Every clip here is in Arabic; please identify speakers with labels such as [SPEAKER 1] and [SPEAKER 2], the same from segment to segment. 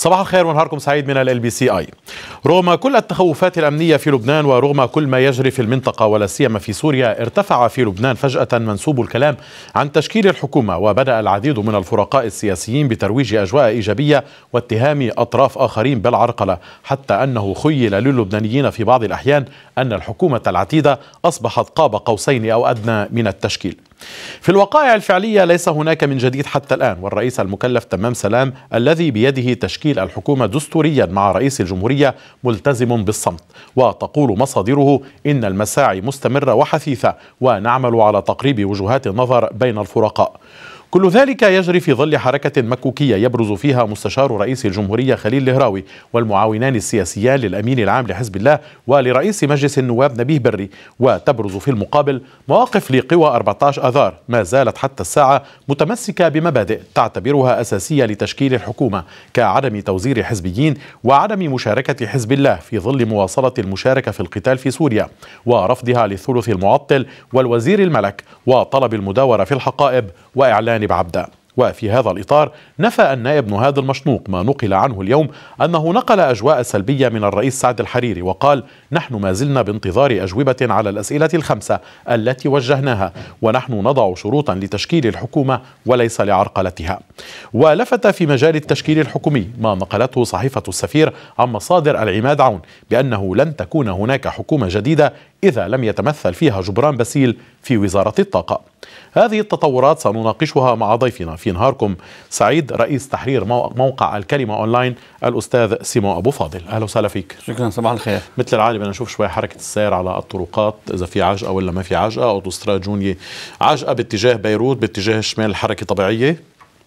[SPEAKER 1] صباح الخير ونهاركم سعيد من LBC. رغم كل التخوفات الأمنية في لبنان ورغم كل ما يجري في المنطقة ولا سيما في سوريا، ارتفع في لبنان فجأة منسوب الكلام عن تشكيل الحكومة، وبدأ العديد من الفرقاء السياسيين بترويج أجواء إيجابية واتهام أطراف آخرين بالعرقلة، حتى أنه خيل للبنانيين في بعض الأحيان أن الحكومة العتيدة أصبحت قاب قوسين أو أدنى من التشكيل. في الوقائع الفعلية ليس هناك من جديد حتى الآن، والرئيس المكلف تمام سلام الذي بيده تشكيل الحكومة دستوريا مع رئيس الجمهورية ملتزم بالصمت، وتقول مصادره إن المساعي مستمرة وحثيثة ونعمل على تقريب وجهات النظر بين الفرقاء. كل ذلك يجري في ظل حركة مكوكية يبرز فيها مستشار رئيس الجمهورية خليل الهراوي والمعاونان السياسيان للأمين العام لحزب الله ولرئيس مجلس النواب نبيه بري، وتبرز في المقابل مواقف لقوى 14 آذار ما زالت حتى الساعة متمسكة بمبادئ تعتبرها أساسية لتشكيل الحكومة، كعدم توزير حزبيين وعدم مشاركة حزب الله في ظل مواصلة المشاركة في القتال في سوريا، ورفضها للثلث المعطل والوزير الملك، وطلب المداورة في الحقائب وإعلان بعبدة. وفي هذا الإطار نفى النائب نهاد المشنوق ما نقل عنه اليوم أنه نقل أجواء سلبية من الرئيس سعد الحريري، وقال: نحن ما زلنا بانتظار أجوبة على الأسئلة الخمسة التي وجهناها، ونحن نضع شروطا لتشكيل الحكومة وليس لعرقلتها. ولفت في مجال التشكيل الحكومي ما نقلته صحيفة السفير عن مصادر العماد عون بأنه لن تكون هناك حكومة جديدة إذا لم يتمثل فيها جبران باسيل في وزارة الطاقة. هذه التطورات سنناقشها مع ضيفنا في نهاركم سعيد، رئيس تحرير موقع الكلمة أونلاين، الأستاذ سيمون أبو فاضل. أهلا وسهلا فيك.
[SPEAKER 2] شكرا، صباح الخير.
[SPEAKER 1] مثل العادة بدنا نشوف شوي حركة السير على الطرقات، إذا في عجقة ولا ما في عجقة. أوتوستراد جونية عجقة باتجاه بيروت، باتجاه الشمال الحركة طبيعية.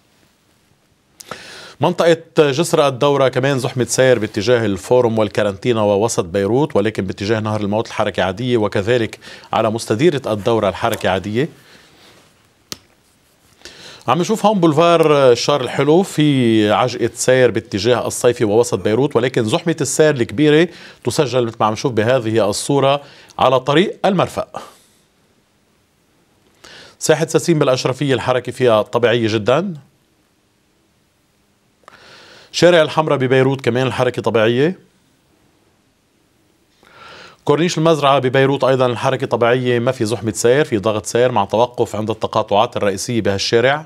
[SPEAKER 1] منطقة جسر الدورة كمان زحمة سير باتجاه الفورم والكارنتينا ووسط بيروت، ولكن باتجاه نهر الموت الحركة عادية، وكذلك على مستديرة الدورة الحركة عادية. عم نشوف هون بولفار الشار الحلو في عجقة سير باتجاه الصيفي ووسط بيروت، ولكن زحمة السير الكبيرة تسجل مثل ما عم نشوف بهذه الصورة على طريق المرفأ. ساحة ساسين بالأشرفية الحركة فيها طبيعية جدا. شارع الحمراء ببيروت كمان الحركة طبيعية. كورنيش المزرعة ببيروت أيضا الحركة طبيعية، ما في زحمة سير، في ضغط سير مع توقف عند التقاطعات الرئيسية بهالشارع.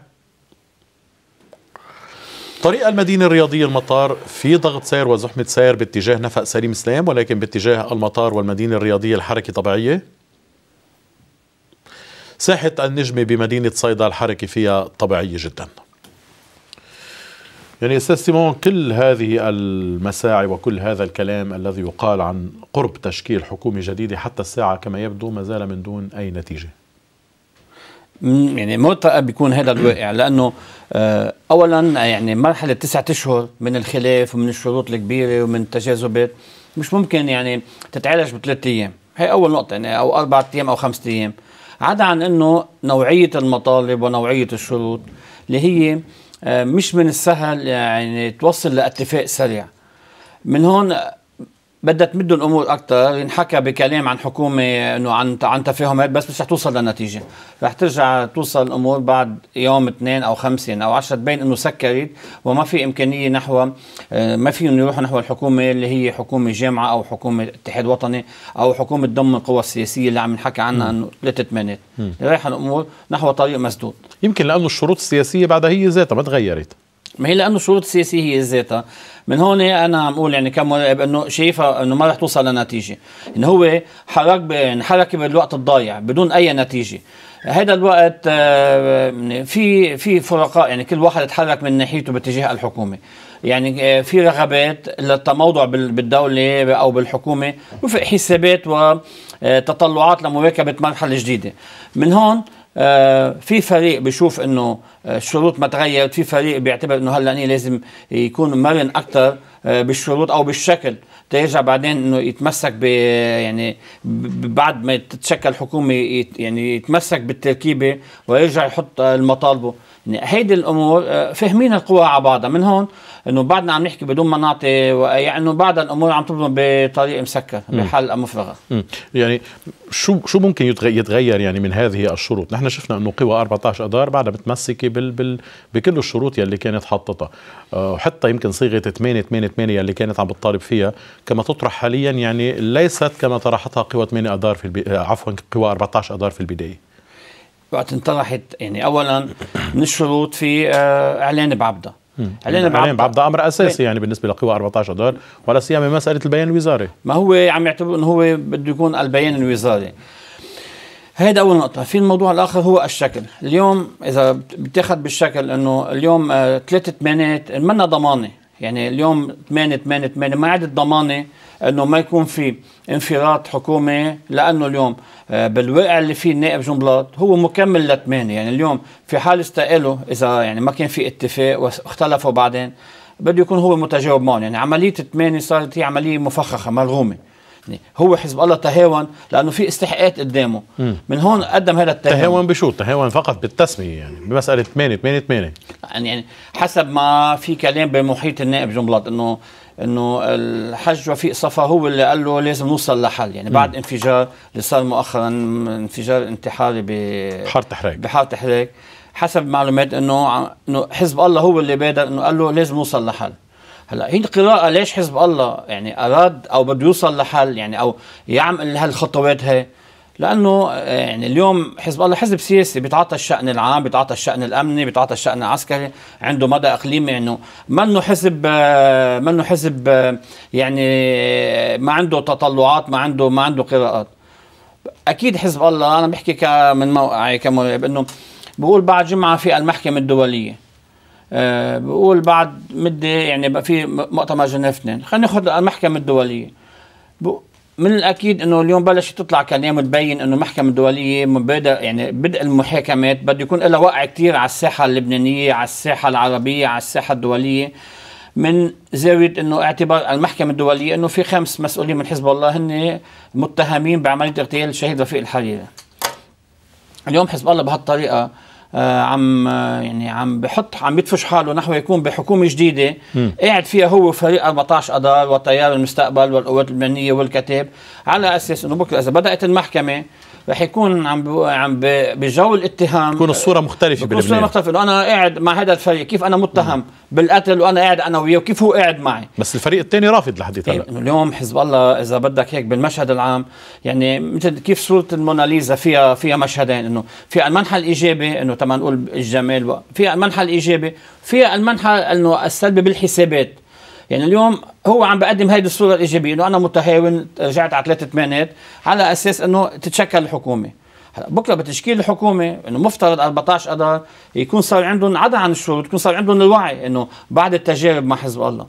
[SPEAKER 1] طريق المدينة الرياضية المطار في ضغط سير وزحمة سير باتجاه نفق سليم سلام، ولكن باتجاه المطار والمدينة الرياضية الحركة طبيعية. ساحة النجمة بمدينة صيدا الحركة فيها طبيعية جدا. يعني أستاذ سيمون، كل هذه المساعي وكل هذا الكلام الذي يقال عن قرب تشكيل حكومة جديدة حتى الساعة كما يبدو ما زال من دون أي نتيجة.
[SPEAKER 2] يعني مرتقب بيكون هذا الواقع، لأنه أولا يعني مرحلة 9 أشهر من الخلاف ومن الشروط الكبيرة ومن التجاذبات مش ممكن يعني تتعالج ب3 أيام. هي أول نقطة، يعني أو 4 أيام أو 5 أيام، عدا عن أنه نوعية المطالب ونوعية الشروط اللي هي مش من السهل يعني توصل لاتفاق سريع. من هون بدها تمد الامور اكثر. ينحكى بكلام عن حكومه انه عن تفاهمات، بس مش رح توصل لنتيجه، رح ترجع توصل الامور بعد يوم 2 أو 5 أو 10 تبين انه سكرت، وما في امكانيه نحو ما فيهم يروحوا نحو الحكومه اللي هي حكومه جامعه او حكومه اتحاد وطني او حكومه ضم القوى السياسيه اللي عم نحكي عنها انه 3 8. رايحه الامور نحو طريق مسدود.
[SPEAKER 1] يمكن لانه الشروط السياسيه بعدها هي ذاتها ما تغيرت.
[SPEAKER 2] ما هي لانه الشروط السياسيه هي ذاتها. من هون انا عم اقول يعني كمراقب انه شايفها انه ما رح توصل لنتيجه، انه هو حركه بالوقت الضايع بدون اي نتيجه. هذا الوقت في فرقاء، يعني كل واحد يتحرك من ناحيته باتجاه الحكومه. يعني في رغبات للتموضع بالدوله او بالحكومه، وفي حسابات وتطلعات لمواكبه مرحله جديده. من هون في فريق بيشوف انه الشروط ما تغيرت، في فريق بيعتبر انه هلا لازم يكون مرن اكثر بالشروط او بالشكل ترجع بعدين انه يتمسك يعني بعد ما تتشكل حكومه يعني يتمسك بالتركيبه ويرجع يحط المطالبه. يعني هيدي الامور فاهمين القوى على بعضها. من هون انه بعدنا عم نحكي بدون ما نعطي، يعني انه بعد الامور عم تبنى بطريق مسكر بحلقه مفرغه.
[SPEAKER 1] يعني شو ممكن يتغير يعني من هذه الشروط؟ نحن شفنا انه قوى 14 اذار بعدها متمسكه بكل الشروط يلي كانت حاطتها، وحتى يمكن صيغه 8 يلي كانت عم بتطالب فيها كما تطرح حاليا يعني ليست كما طرحتها قوى 8 اذار عفوا قوى 14 اذار في البدايه.
[SPEAKER 2] وقت انطرحت يعني اولا من الشروط في اعلان بعبده.
[SPEAKER 1] اعلان بعبده امر اساسي يعني بالنسبه لقوى 14 اذار، ولا سيما مساله البيان الوزاري.
[SPEAKER 2] ما هو عم يعتبر انه هو بده يكون البيان الوزاري. هذا اول نقطه. في الموضوع الاخر هو الشكل. اليوم اذا بتاخذ بالشكل انه اليوم 3 8 منا ضمانه، يعني اليوم 8 ما عاد ضمانه انه ما يكون في انفراد حكومي، لانه اليوم بالواقع اللي فيه النائب جنبلاط هو مكمل ل8. يعني اليوم في حال استقاله اذا يعني ما كان في اتفاق واختلفوا بعدين بده يكون هو متجاوب معهم. يعني عمليه 8 صارت هي عمليه مفخخه مرغومه. يعني هو حزب الله تهاون لانه في استحقاقات قدامه. من هون قدم هذا التهاون.
[SPEAKER 1] تهاون بشو؟ تهاون فقط بالتسميه يعني بمساله 8
[SPEAKER 2] يعني حسب ما في كلام بمحيط النائب جنبلاط انه الحج وفيق صفا هو اللي قال له لازم نوصل لحل. يعني بعد انفجار اللي صار مؤخرا، انفجار انتحاري بحاره حراك، حسب معلومات انه حزب الله هو اللي بادر انه قال له لازم نوصل لحل. هلا هي القراءة ليش حزب الله يعني أراد أو بده يوصل لحل يعني أو يعمل هالخطوات هي، لأنه يعني اليوم حزب الله حزب سياسي بيتعاطى الشأن العام، بيتعاطى الشأن الأمني، بيتعاطى الشأن العسكري، عنده مدى إقليمي، يعني منه حزب يعني ما عنده تطلعات، ما عنده قراءات. أكيد حزب الله، أنا بحكي من موقعي كمراقب، إنه بقول بعد جمعة في المحكمة الدولية، بقول بعد مدة يعني بقى في مؤتمر جنيف 2، خلينا ناخذ المحكمة الدولية. من الأكيد إنه اليوم بلش تطلع كلام تبين إنه المحكمة الدولية مبادئ يعني بدء المحاكمات بده يكون لها وقع كتير على الساحة اللبنانية، على الساحة العربية، على الساحة الدولية، من زاوية إنه اعتبار المحكمة الدولية إنه في 5 مسؤولين من حزب الله هن متهمين بعملية اغتيال الشهيد رفيق الحريري. اليوم حزب الله بهالطريقة عم بيدفش حاله نحو يكون بحكومه جديده قاعد فيها هو فريق 14 اذار وتيار المستقبل والقوات اللبنانيه والكتاب، على اساس انه بكره اذا بدات المحكمه رح يكون عم بجو الاتهام
[SPEAKER 1] تكون الصوره مختلفه بلبنان.
[SPEAKER 2] الصوره مختلفه انه انا قاعد مع هذا الفريق، كيف انا متهم بالقتل وانا قاعد انا وياه، وكيف هو قاعد معي.
[SPEAKER 1] بس الفريق الثاني رافض لحد هلا.
[SPEAKER 2] اليوم حزب الله اذا بدك هيك بالمشهد العام يعني مثل كيف صوره الموناليزا فيها مشهدين، انه في المنحى الايجابي انه تما نقول الجمال، في المنحى الايجابي، في المنحى انه السلبي بالحسابات. يعني اليوم هو عم بقدم هيدي الصوره الايجابيه انه انا متهاون رجعت على 3 8 على اساس انه تتشكل الحكومه. هلا بكره بتشكيل الحكومه انه مفترض 14 اذار يكون صار عندهم عدا عن الشروط، يكون صار عندهم الوعي انه بعد التجارب مع حزب الله.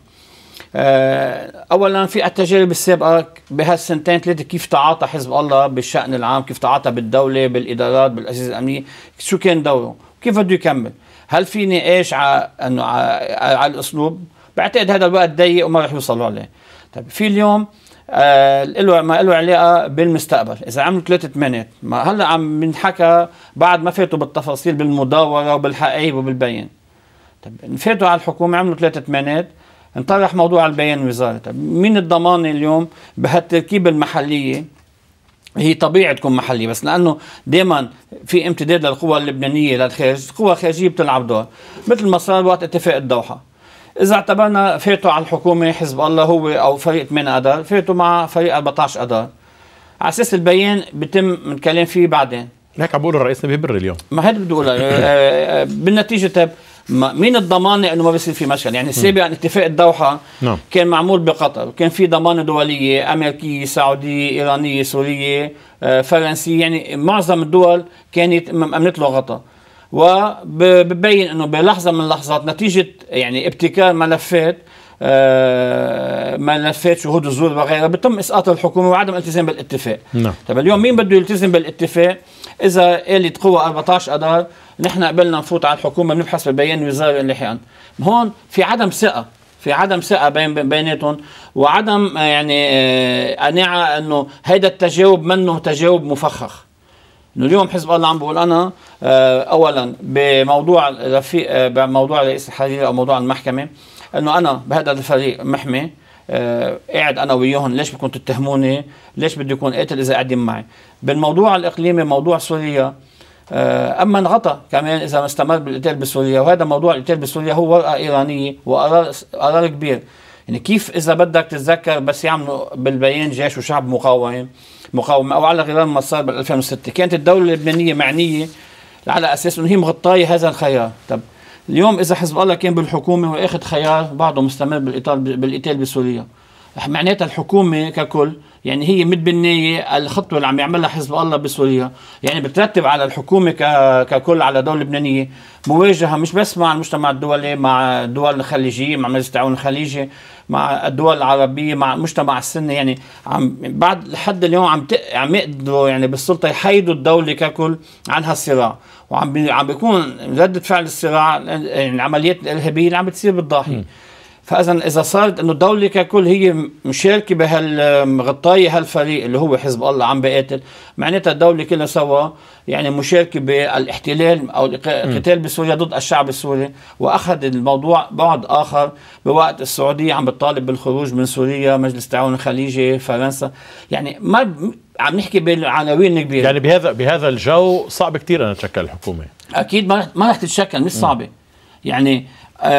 [SPEAKER 2] اولا في التجارب السابقه بهالسنتين 3 كيف تعاطى حزب الله بالشان العام، كيف تعاطى بالدوله بالادارات بالاجهزه الامنيه، شو كان دوره، كيف بده يكمل. هل في نقاش على الاسلوب؟ بعتقد هذا الوقت ضيق وما رح يوصلوا عليه. طيب في اليوم ما له علاقه بالمستقبل، اذا عملوا 3 8 ما هلا عم بنحكى بعد ما فاتوا بالتفاصيل بالمداوره وبالحقائق وبالبيان. طيب فاتوا على الحكومه عملوا 3 8 انطرح موضوع البيان الوزاري. طيب مين الضمان اليوم بهالتركيبه المحليه؟ هي طبيعي تكون محليه، بس لانه دائما في امتداد للقوى اللبنانيه للخارج، القوى الخارجيه بتلعب دور، مثل ما صار وقت اتفاق الدوحه. إذا اعتبرنا فاتوا على الحكومة حزب الله هو أو فريق 8 أذار، فاتوا مع فريق 14 أذار، على أساس البيان بيتم من كلام فيه بعدين.
[SPEAKER 1] هيك عم بقول الرئيس بيبر اليوم.
[SPEAKER 2] ما هذا بدي أقولها. بالنتيجة طيب مين الضمانة إنه ما بيصير في مشكل؟ يعني سابقا اتفاق الدوحة كان معمول بقطر، وكان في ضمانة دولية أمريكية، سعودية، إيرانية، سورية، فرنسية، يعني معظم الدول كانت أمنت له غطاء. وببين انه بلحظه من اللحظات نتيجه يعني ابتكار ملفات شهود الزور وغيرها بتم اسقاط الحكومه وعدم الالتزام بالاتفاق. طيب اليوم مين بده يلتزم بالاتفاق؟ اذا قالت قوه 14 اذار نحن قبلنا نفوت على الحكومه بنبحث بالبيان الوزاري لاحقا، هون في عدم ثقه بيناتهم، وعدم يعني قناعه انه هيدا التجاوب منه تجاوب مفخخ. انه اليوم حزب الله عم بقول انا اولا بموضوع رفيق بموضوع رئيس الحريري او موضوع المحكمه، انه انا بهذا الفريق محمي قاعد انا وياهم، ليش بدكم تتهموني؟ ليش بدي يكون قاتل اذا قاعدين معي؟ بالموضوع الاقليمي موضوع سوريا اما انغطى كمان اذا استمر بالقتال بسوريا، وهذا موضوع القتال بسوريا هو ورقه ايرانيه وقرار كبير. يعني كيف اذا بدك تتذكر بس يعملوا بالبيان جيش وشعب مقاومه او على غرار ما صار بال 2006 كانت الدوله اللبنانيه معنيه على اساس انه هي مغطايه هذا الخيار. طب اليوم اذا حزب الله كان بالحكومه واخذ خيار بعده مستمر بالقتال بسوريا، معناتها الحكومه ككل يعني هي متبنيه الخطوه اللي عم يعملها حزب الله بسوريا، يعني بترتب على الحكومه ككل على دوله لبنانيه مواجهه مش بس مع المجتمع الدولي، مع الدول الخليجيه، مع مجلس التعاون الخليجي، مع الدول العربيه، مع المجتمع السني. يعني عم بعد لحد اليوم عم يقدروا يعني بالسلطه يحيدوا الدوله ككل عن هالصراع، عم بيكون ردة فعل الصراع يعني العمليات الارهابيه اللي عم بتصير بالضاحيه. فاذا صارت انه الدوله ككل هي مشاركه بهالغطايه هالفريق اللي هو حزب الله عم بيقاتل، معناتها الدوله كلها سوا يعني مشاركه بالاحتلال او القتال بسوريا ضد الشعب السوري، واخذ الموضوع بعد اخر بوقت السعوديه عم بتطالب بالخروج من سوريا، مجلس التعاون الخليجي، فرنسا. يعني ما عم نحكي بالعناوين الكبيره.
[SPEAKER 1] يعني بهذا الجو صعب كثير ان تشكل الحكومه.
[SPEAKER 2] اكيد ما رح تتشكل، مش صعبه. يعني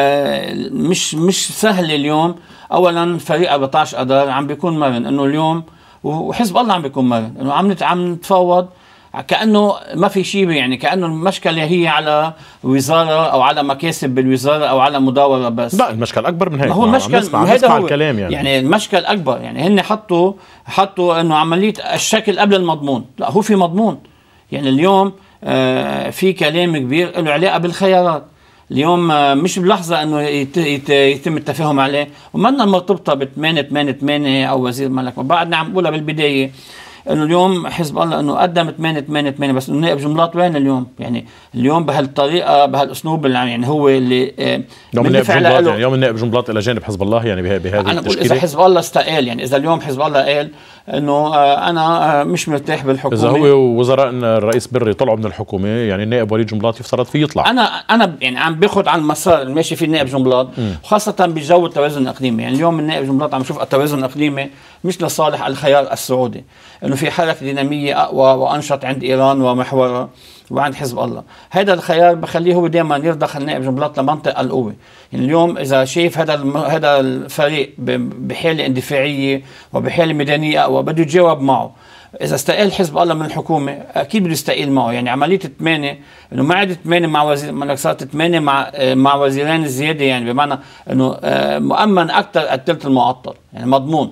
[SPEAKER 2] مش سهل اليوم. اولا فريق 14 اذار عم بيكون مرن، انه اليوم وحزب الله عم بيكون مرن، انه عم نتفاوض كانه ما في شيء، يعني كانه المشكله هي على وزاره او على مكاسب بالوزاره او على مداوره بس.
[SPEAKER 1] لا المشكله اكبر من هيك.
[SPEAKER 2] هو المشكل
[SPEAKER 1] هذا هو الكلام
[SPEAKER 2] يعني المشكل اكبر. يعني هن حطوا انه عمليه الشكل قبل المضمون. لا هو في مضمون. يعني اليوم في كلام كبير له علاقه بالخيارات. اليوم مش بلحظة انه يتم التفاهم عليه، ومنا مرتبطة ب 888 او وزير ملك. بعدنا عم بقولها بالبداية انه اليوم حزب الله انه قدم 888 بس انه نائب جملات وين اليوم؟ يعني اليوم بهالطريقة بهالاسلوب اللي يعني هو اللي
[SPEAKER 1] يوم النائب جملات، يعني يوم النائب جملات الى جانب حزب الله، يعني بهذه
[SPEAKER 2] انا بقول اذا حزب الله استقال، يعني اذا اليوم حزب الله قال انه انا مش مرتاح بالحكومه،
[SPEAKER 1] اذا هو وزراء الرئيس بري طلعوا من الحكومه، يعني النائب وليد جملات يفترض فيه يطلع.
[SPEAKER 2] انا يعني عم باخذ على المسار اللي ماشي فيه النائب جملات، وخاصه بجو التوازن الاقليمي. يعني اليوم النائب جملات عم نشوف التوازن الاقليمي مش لصالح الخيار السعودي، انه في حركه ديناميه اقوى وانشط عند ايران ومحورها وعند حزب الله. هذا الخيار بخليه هو دائما يرضخ النائب جملات لمنطقه القوه. يعني اليوم اذا شايف هذا الفريق بحاله اندفاعيه وبحاله ميدانيه اقوى بده يتجاوب معه. اذا استقال حزب الله من الحكومه اكيد بده يستقيل معه. يعني عمليه 8 انه ما عاد 8 مع وزير، ما صارت 8 مع وزيرين زياده، يعني بمعنى انه مؤمن اكثر الثلث المعطل، يعني مضمون.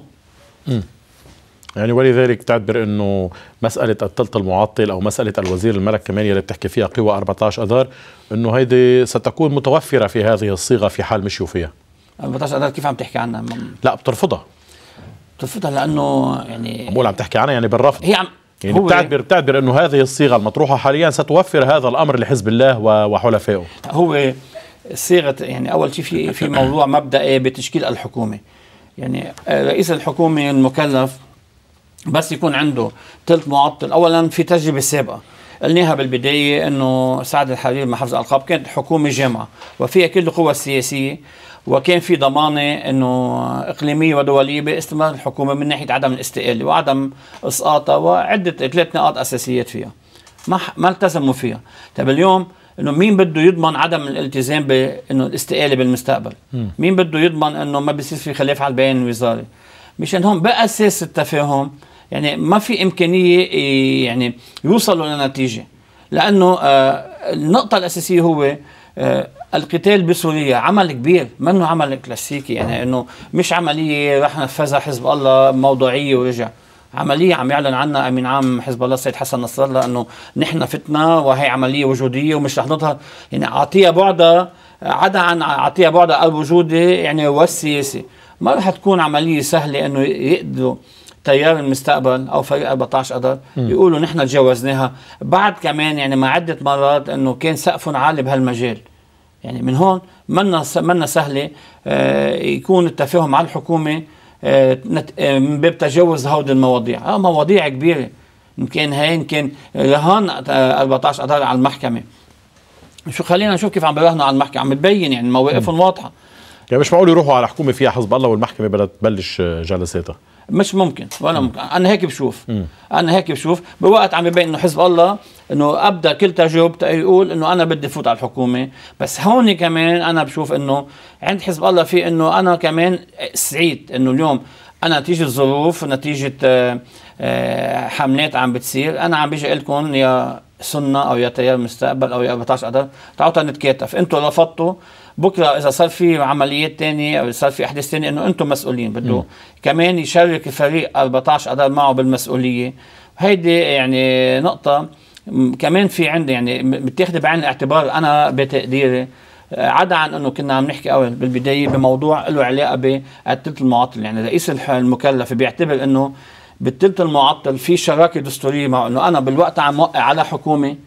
[SPEAKER 1] يعني ولذلك تعتبر انه مساله الثلث المعطل او مساله الوزير الملك كمان اللي بتحكي فيها قوى 14 اذار انه هيدي ستكون متوفره في هذه الصيغه في حال مشيوا فيها.
[SPEAKER 2] 14 اذار كيف عم تحكي عنها؟
[SPEAKER 1] لا بترفضها
[SPEAKER 2] لانه يعني
[SPEAKER 1] بقول عم تحكي عنها يعني بالرفض.
[SPEAKER 2] هي عم
[SPEAKER 1] يعني بتعتبر انه هذه الصيغه المطروحه حاليا ستوفر هذا الامر لحزب الله وحلفائه.
[SPEAKER 2] هو صيغه يعني اول شيء في موضوع مبدئي بتشكيل الحكومه. يعني رئيس الحكومه المكلف بس يكون عنده ثلث معطل. اولا في تجربه سابقه قلناها بالبدايه انه سعد الحريري مع حفظ الالقاب كانت حكومه جامعه وفيها كل القوى السياسيه، وكان في ضمانه انه اقليميه ودوليه باستمرار الحكومه من ناحيه عدم الاستقاله وعدم اسقاطها، وعده 3 نقاط اساسيات فيها ما التزموا فيها. طيب اليوم انه مين بده يضمن عدم الالتزام بانه الاستقاله بالمستقبل؟ مين بده يضمن انه ما بيصير في خلاف على البيان الوزاري؟ مشان هون بأساس التفاهم يعني ما في إمكانية يعني يوصلوا لنتيجة، لأنه النقطة الأساسية هو القتال بسوريا عمل كبير، منه عمل كلاسيكي. يعني إنه مش عملية رح نفذها حزب الله موضوعية ورجع، عملية عم يعلن عنها أمين عام حزب الله السيد حسن نصر الله أنه نحن فتنا وهي عملية وجودية ومش رح نظهر. يعني أعطيها بعدها عدا عن أعطيها بعدها الوجودي يعني والسياسي. ما رح تكون عملية سهلة انه يقدروا تيار المستقبل او فريق 14 اذار يقولوا نحن تجاوزناها. بعد كمان يعني مع عدة مرات انه كان سقفهم عالي بهالمجال. يعني من هون منا سهلة يكون التفاهم مع الحكومة من باب تجاوز هودي المواضيع. مواضيع كبيرة. يمكن هي يمكن رهان 14 اذار على المحكمه. شو خلينا نشوف كيف عم بيراهنوا على المحكمه، عم تبين يعني مواقفهم واضحه.
[SPEAKER 1] يعني مش معقول يروحوا على حكومه فيها حزب الله والمحكمه بدها تبلش جلساتها.
[SPEAKER 2] مش ممكن ولا ممكن. انا هيك بشوف. انا هيك بشوف بوقت عم يبين انه حزب الله انه ابدا كل تجربته يقول انه انا بدي فوت على الحكومه، بس هون كمان انا بشوف انه عند حزب الله في انه انا كمان سعيد انه اليوم انا نتيجه الظروف، نتيجه حملات عم بتصير، انا عم بيجي لكم يا سنه او يا تيار مستقبل او يا 14 اذار تعالوا نتكاتف، انتم رفضتوا، بكره اذا صار في عمليات ثانيه او صار في احداث ثانيه انه انتم مسؤولين، بده كمان يشارك فريق 14 اذار معه بالمسؤوليه. هيدي يعني نقطه كمان في عندي يعني متاخذه بعين الاعتبار. انا بتقديري عدا عن انه كنا عم نحكي اول بالبدايه بموضوع له علاقه بالثلث المعطل، يعني رئيس المكلف بيعتبر انه بالثلث المعطل في شراكه دستوريه معه، انه انا بالوقت عم موقع على حكومه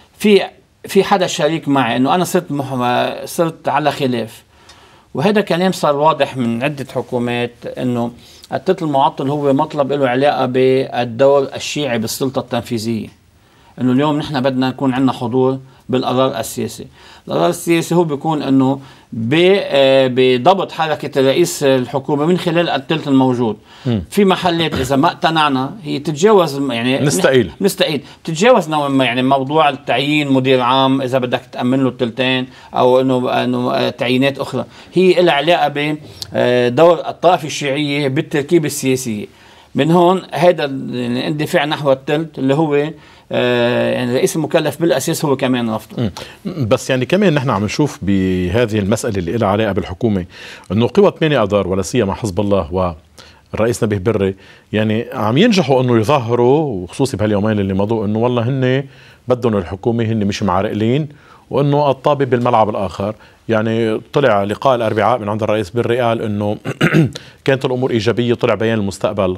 [SPEAKER 2] في حدا شريك معي، انه انا صرت على خلاف. وهذا كلام صار واضح من عده حكومات انه الثلث المعطل هو مطلب له علاقه بالدور الشيعي بالسلطه التنفيذيه، انه اليوم نحن بدنا يكون عندنا حضور بالقرار السياسي. القرار السياسي هو بيكون انه بضبط حركه رئيس الحكومه من خلال الثلث الموجود. في محلات اذا ما اقتنعنا هي تتجاوز، يعني نستقيل تتجاوز نوعا ما، يعني موضوع التعيين مدير عام اذا بدك تامن له الثلثين، او انه تعيينات اخرى هي لها علاقه بدور الطائفه الشيعيه بالتركيبه السياسيه. من هون هذا الاندفاع نحو الثلث اللي هو يعني الرئيس المكلف بالاساس هو كمان رفضه.
[SPEAKER 1] بس يعني كمان نحن عم نشوف بهذه المساله اللي لها علاقه بالحكومه انه قوى 8 اذار ولا سيما حزب الله والرئيس نبيه بري يعني عم ينجحوا انه يظهروا، وخصوصي بهاليومين اللي مضوا، انه والله هن بدهم الحكومه، هن مش معرقلين، وانه الطابه بالملعب الاخر. يعني طلع لقاء الاربعاء من عند الرئيس بري قال انه كانت الامور ايجابيه، طلع بيان المستقبل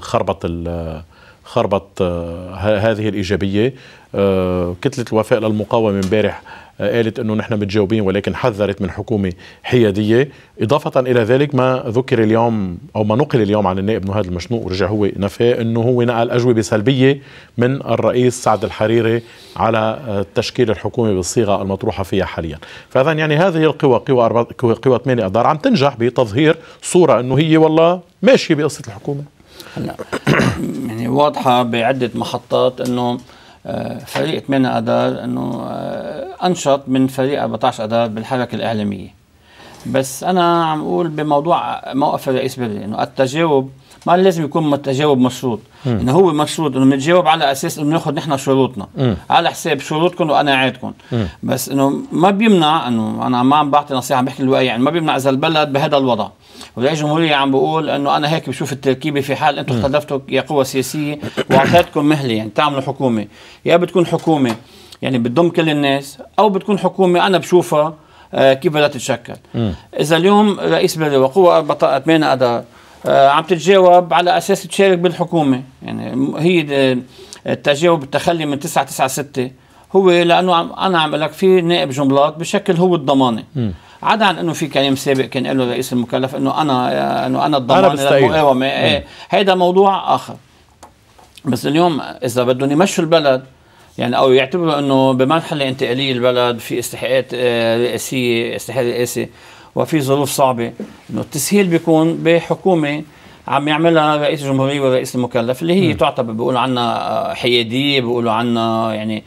[SPEAKER 1] خربط هذه الإيجابية. كتلة الوفاء للمقاومة امبارح قالت أنه نحن متجاوبين، ولكن حذرت من حكومة حيادية. إضافة إلى ذلك ما ذكر اليوم أو ما نقل اليوم عن النائب نهاد المشنوق، ورجع هو نفاه أنه هو نقل أجوبة سلبية من الرئيس سعد الحريري على تشكيل الحكومة بالصيغة المطروحة فيها حاليا. فإذا يعني هذه القوى قوى 8 أذار عم تنجح بتظهير صورة أنه هي والله ماشية بقصة الحكومة.
[SPEAKER 2] هلا يعني واضحه بعده محطات انه فريق 8 اذار انه انشط من فريق 14 اذار بالحركه الاعلاميه. بس انا عم اقول بموضوع موقف الرئيس بري انه التجاوب ما لازم يكون تجاوب مشروط، انه هو مشروط انه بنتجاوب على اساس انه ناخذ نحن شروطنا على حساب شروطكم وانا عادكم. بس انه ما بيمنع، انه انا ما عم بعطي نصيحه، عم بحكي الواقع، يعني ما بيمنع اذا البلد بهذا الوضع ورئيس الجمهورية عم بقول انه انا هيك بشوف التركيبه في حال انتم اختلفتوا يا قوى سياسيه واعطيتكم مهله يعني تعملوا حكومه، يا بتكون حكومه يعني بتضم كل الناس، او بتكون حكومه انا بشوفها كيف بدها تتشكل. اذا اليوم رئيس بري وقوى 8 اذار عم تتجاوب على اساس تشارك بالحكومه، يعني هي التجاوب التخلي من 996 هو لانه انا عم اقول لك في نائب جملات بشكل هو الضمانه. عدا عن انه في كلام سابق كان له الرئيس المكلف انه انا الضمان للمقاومه، هيدا موضوع اخر. بس اليوم اذا بدهم يمشوا البلد يعني او يعتبروا انه بمرحله انتقاليه البلد في استحقاقات رئاسيه، استحقاق رئاسي، وفي ظروف صعبه، انه التسهيل بيكون بحكومه عم يعملها رئيس الجمهوريه والرئيس المكلف اللي هي تعتبر بيقولوا عنها حياديه، بيقولوا عنها يعني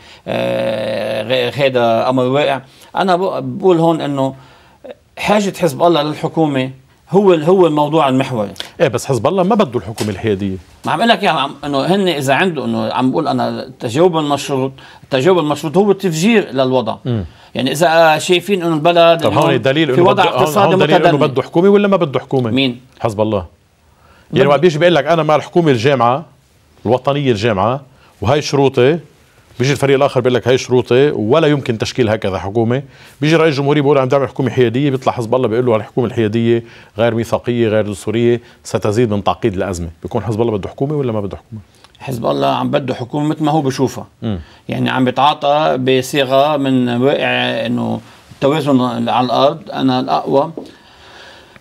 [SPEAKER 2] هذا امر واقع. انا بقول هون انه حاجه حزب الله للحكومه هو الموضوع المحوري.
[SPEAKER 1] ايه بس حزب الله ما بده الحكومه الحياديه.
[SPEAKER 2] ما عم اقول لك يعني انه هن اذا عنده انه عم بقول انا التجاوب المشروط هو التفجير للوضع. يعني اذا شايفين انه البلد
[SPEAKER 1] طب هون الدليل
[SPEAKER 2] في وضع اقتصادي متدني،
[SPEAKER 1] انه بده حكومه ولا ما بده حكومه؟
[SPEAKER 2] مين؟
[SPEAKER 1] حزب الله. يعني وقت بيجي بيقول لك انا مع الحكومه الجامعه الوطنيه الجامعه وهي شروطي، بيجي الفريق الاخر بيقول لك هي شروطي ولا يمكن تشكيل هكذا حكومه، بيجي رئيس الجمهوريه بيقول عم تعمل حكومه حياديه، بيطلع حزب الله بيقول له الحكومه الحياديه غير ميثاقيه غير دستوريه ستزيد من تعقيد الازمه. بيكون حزب الله بده حكومه ولا ما بده حكومه؟
[SPEAKER 2] حزب الله عم بده حكومه مثل ما هو بشوفها. يعني عم بيتعاطى بصيغه من واقع انه التوازن على الارض، انا الاقوى،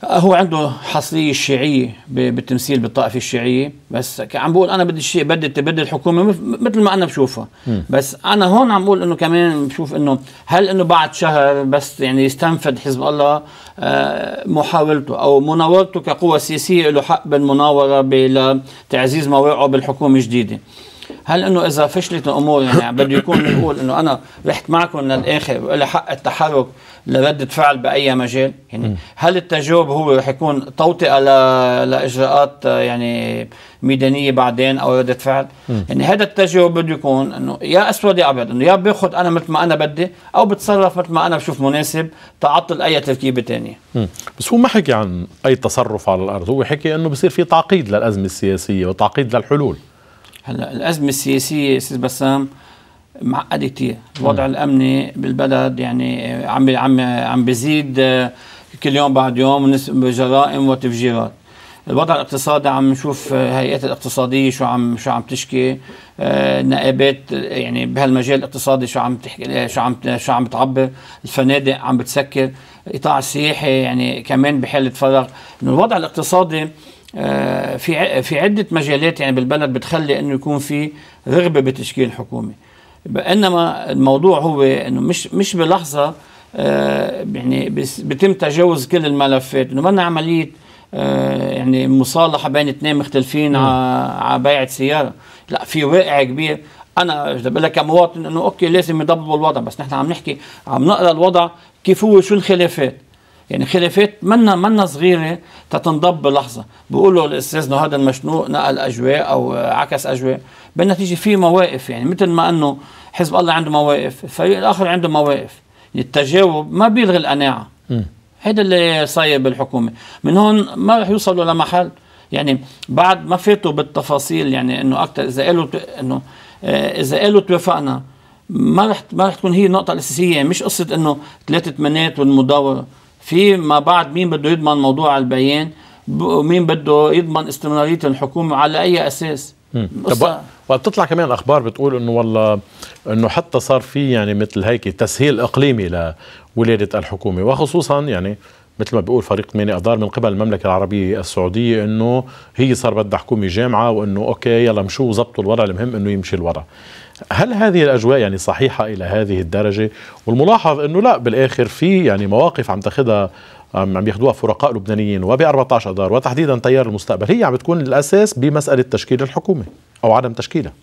[SPEAKER 2] هو عنده حصريه الشيعيه بالتمثيل بالطائفه الشيعيه، بس عم بقول انا بدي الشيء، بدي تبدل الحكومه مثل ما انا بشوفها. بس انا هون عم بقول انه كمان بشوف انه هل انه بعد شهر بس يعني يستنفذ حزب الله محاولته او مناورته كقوه سياسيه له حق بالمناوره لتعزيز مواقعه بالحكومه الجديده. هل انه اذا فشلت الامور يعني بده يكون يقول انه انا رحت معكم للاخر وله حق التحرك لردة فعل باي مجال؟ يعني هل التجاوب هو رح يكون توطئه لاجراءات يعني ميدانيه بعدين او ردة فعل؟ يعني هذا التجاوب بده يكون انه يا اسود يا ابيض، انه يا باخذ انا مثل ما انا بدي او بتصرف مثل ما انا بشوف مناسب تعطل اي تركيبه ثانيه.
[SPEAKER 1] بس هو ما حكي عن اي تصرف على الارض، هو حكي انه بصير في تعقيد للازمه السياسيه وتعقيد للحلول.
[SPEAKER 2] هلا الازمه السياسيه استاذ بسام معقده كثير، الوضع الامني بالبلد يعني عم بيزيد كل يوم بعد يوم جرائم وتفجيرات. الوضع الاقتصادي عم نشوف هيئات الاقتصاديه شو عم تشكي، نائبات يعني بهالمجال الاقتصادي شو عم تحكي، شو عم بتعبر، الفنادق عم بتسكر، القطاع السياحي يعني كمان بحاله فراغ. انه الوضع الاقتصادي في عده مجالات يعني بالبلد بتخلي انه يكون في رغبه بتشكيل حكومه. انما الموضوع هو انه مش بلحظه يعني بيتم تجاوز كل الملفات، انه بدنا عمليه يعني مصالحه بين اثنين مختلفين على بيعه سياره. لا، في واقع كبير. انا بقول لك كمواطن انه اوكي لازم يضبطوا الوضع، بس نحن عم نحكي عم نقرا الوضع كيف هو، شو الخلافات. يعني خلافات منا صغيره تتنضب بلحظه. بيقولوا الاستاذ انه هذا المشنوق نقل اجواء او عكس اجواء، بالنتيجه في مواقف. يعني مثل ما انه حزب الله عنده مواقف، الفريق الاخر عنده مواقف. يعني التجاوب ما بيلغي القناعه. هذا اللي صاير بالحكومه. من هون ما رح يوصلوا لمحل. يعني بعد ما فاتوا بالتفاصيل، يعني انه اكثر اذا قالوا توافقنا، ما رح تكون هي النقطه الاساسيه. يعني مش قصه انه 3 8 والمداوره. في ما بعد مين بده يضمن موضوع البيان، ومين بده يضمن استمراريه الحكومه على اي اساس.
[SPEAKER 1] طب وبتطلع كمان اخبار بتقول انه والله انه حتى صار في يعني مثل هيك تسهيل اقليمي لولاده الحكومه، وخصوصا يعني مثل ما بيقول فريق 8 اذار من قبل المملكه العربيه السعوديه انه هي صار بدها حكومه جامعه، وانه اوكي يلا مشوا وزبطوا الوضع، المهم انه يمشي الوضع. هل هذه الاجواء يعني صحيحه الى هذه الدرجه؟ والملاحظ انه لا، بالاخر في يعني مواقف عم تاخذها عم ياخذوها فرقاء لبنانيين وب 14 اذار وتحديدا تيار المستقبل، هي عم بتكون الاساس بمساله تشكيل الحكومه او عدم تشكيلها.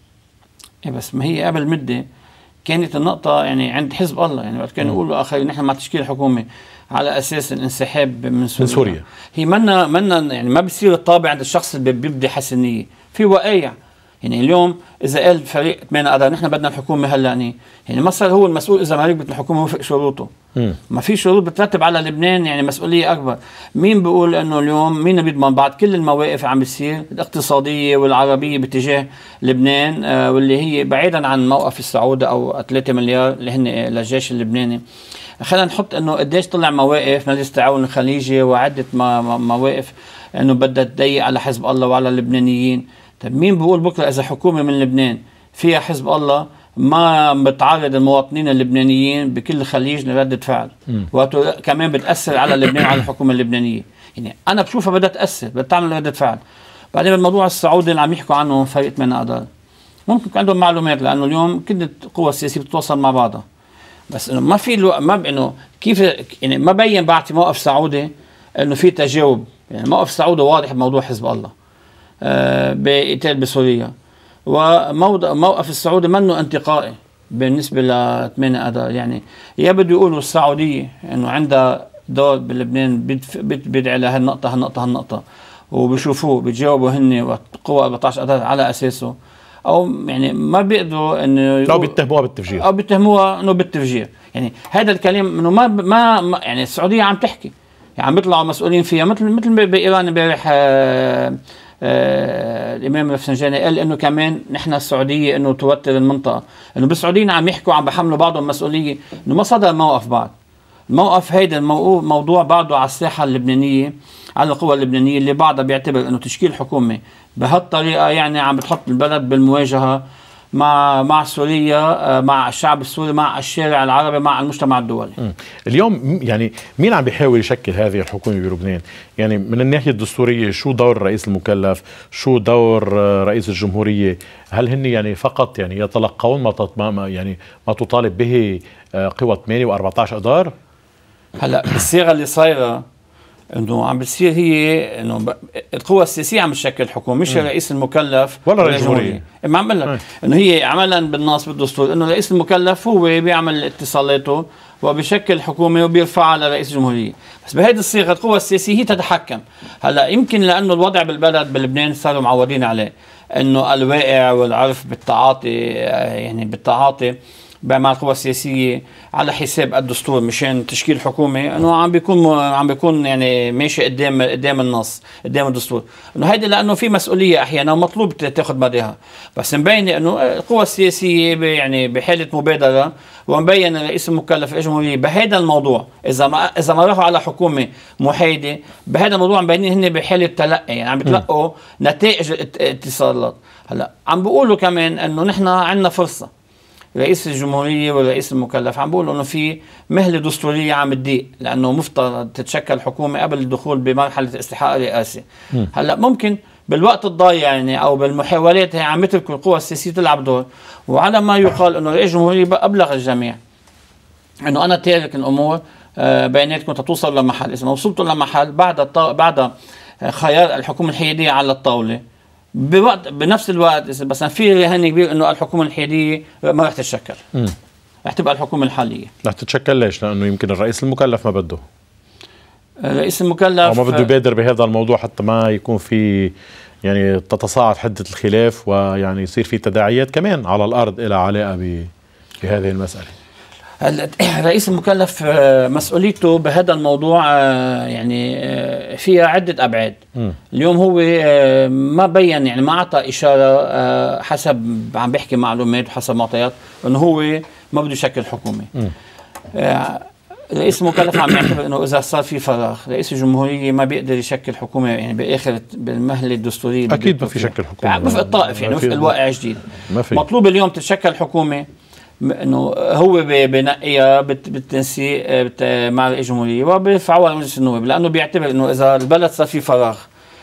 [SPEAKER 2] بس ما هي قبل مده كانت النقطه يعني عند حزب الله، يعني وقت كانوا يقولوا اخرين نحن مع تشكيل الحكومه على اساس الانسحاب من سوريا. هي منا يعني ما بصير الطابع عند الشخص اللي بيبدي حسنيه، في وقايع. يعني اليوم اذا قال فريق 8 اذار نحن بدنا الحكومه هلا، يعني ما صار هو المسؤول اذا ما ركبت الحكومه وفق شروطه. ما في شروط بترتب على لبنان، يعني مسؤوليه اكبر. مين بيقول انه اليوم مين بيضمن بعد كل المواقف عم بتصير الاقتصاديه والعربيه باتجاه لبنان، واللي هي بعيدا عن موقف السعودة او 3 مليار اللي هن للجيش اللبناني. خلينا نحط انه قديش طلع مواقف مجلس التعاون الخليجي وعده مواقف انه بدها تضيق على حزب الله وعلى اللبنانيين. طيب مين بيقول بكره اذا حكومه من لبنان فيها حزب الله ما بتعرض المواطنين اللبنانيين بكل الخليج لردة فعل، وكمان بتاثر على لبنان وعلى الحكومه اللبنانيه؟ يعني انا بشوفها بدها تاثر، بدها تعمل ردة فعل. بعدين الموضوع السعودي اللي عم يحكوا عنه فريق 8 اذار، ممكن يكون عندهم معلومات، لانه اليوم كل القوى السياسيه بتتواصل مع بعضها، بس انه ما في انه كيف يعني ما بين بعد موقف سعودي انه في تجاوب. يعني موقف سعودي واضح بموضوع حزب الله بقتال بسوريا، وموقف السعودي منه انتقائي بالنسبه ل 8 اذار. يعني يا بده يقولوا السعوديه انه عندها دور بلبنان بيدعي لهالنقطه وبيشوفوه بيجاوبوا هن وقوى 14 اذار على اساسه، او يعني ما بيقدروا انه
[SPEAKER 1] او بيتهموها بالتفجير،
[SPEAKER 2] او بيتهموها انه بالتفجير. يعني هذا الكلام انه ما يعني السعوديه عم تحكي، يعني عم بيطلعوا مسؤولين فيها مثل بايران امبارح. الامام الرفسنجاني قال انه كمان نحن السعوديه انه توتر المنطقه، انه بالسعوديين عم يحكوا عم بحملوا بعضهم مسؤوليه، انه ما صدر موقف بعد. الموقف هيدا موضوع بعده على الساحه اللبنانيه، على القوى اللبنانيه اللي بعضها بيعتبر انه تشكيل حكومه بهالطريقه يعني عم بتحط البلد بالمواجهه مع سوريا، مع الشعب السوري، مع الشارع العربي، مع المجتمع الدولي.
[SPEAKER 1] اليوم يعني مين عم بيحاول يشكل هذه الحكومة بلبنان؟ يعني من الناحية الدستورية شو دور الرئيس المكلف؟ شو دور رئيس الجمهورية؟ هل هن يعني فقط يعني يتلقون ما تطالب به قوى 8 و14 أدار؟
[SPEAKER 2] هلا بالصيغة اللي صايرة انه عم بتصير هي انه القوى السياسيه عم تشكل الحكومه، مش الرئيس المكلف
[SPEAKER 1] ولا رئيس الجمهوريه.
[SPEAKER 2] ما عم بقول لك انه هي عملا بالنص بالدستور انه الرئيس المكلف هو بيعمل اتصالاته وبيشكل حكومه وبيرفعها لرئيس الجمهوريه، بس بهذه الصيغه القوى السياسيه هي تتحكم. هلا يمكن لانه الوضع بالبلد بلبنان صاروا معودين عليه انه الواقع والعرف بالتعاطي، يعني بالتعاطي مع القوى السياسيه على حساب الدستور مشان تشكيل حكومه، انه عم بيكون يعني ماشي قدام النص، قدام الدستور، انه هيدي لانه في مسؤوليه احيانا ومطلوب تاخذ مداها، بس مبين انه القوى السياسيه يعني بحاله مبادره، ومبين الرئيس المكلف الجمهوريه بهذا الموضوع اذا ما راحوا على حكومه محايده بهذا الموضوع مبينين هن بحاله تلقي، يعني عم بيتلقوا نتائج الاتصالات. هلا عم بيقولوا كمان انه نحن عندنا فرصه، رئيس الجمهورية والرئيس المكلف عم بيقولوا انه في مهلة دستورية عم تضيق، لانه مفترض تتشكل حكومة قبل الدخول بمرحلة استحقاق الرئاسة. هلا ممكن بالوقت الضايع يعني او بالمحاولات هي عم يتركوا القوى السياسية تلعب دور، وعلى ما يقال انه رئيس الجمهورية ابلغ الجميع انه انا تارك الامور بيناتكم تتوصل لمحل، اذا ما وصلتوا لمحل بعد خيار الحكومة الحيادية على الطاولة بنفس الوقت، بس في رهان كبير انه الحكومه الحياديه ما رح تتشكل، رح تبقى الحكومه الحاليه. رح
[SPEAKER 1] تتشكل ليش؟ لانه يمكن الرئيس المكلف ما بده،
[SPEAKER 2] الرئيس المكلف
[SPEAKER 1] او ما بده يبادر بهذا الموضوع حتى ما يكون في يعني تتصاعد حده الخلاف، ويعني يصير في تداعيات كمان على الارض لها علاقه بهذه المساله.
[SPEAKER 2] الرئيس المكلف مسؤوليته بهذا الموضوع يعني فيها عدة أبعاد. اليوم هو ما بين، يعني ما أعطى إشارة حسب عم بيحكي معلومات وحسب معطيات أنه هو ما بده يشكل حكومة. الرئيس المكلف عم يعتبر أنه إذا صار في فراغ رئيس الجمهورية ما بيقدر يشكل حكومة، يعني بآخر بالمهلة الدستورية
[SPEAKER 1] أكيد ما في شكل حكومة
[SPEAKER 2] وفق الطائف، يعني وفق الواقع جديد. مطلوب اليوم تتشكل حكومة انه هو بنقيها بالتنسيق مع رئيس الجمهوريه وبيرفعوها لمجلس النواب، لانه بيعتبر انه اذا البلد صار في فراغ،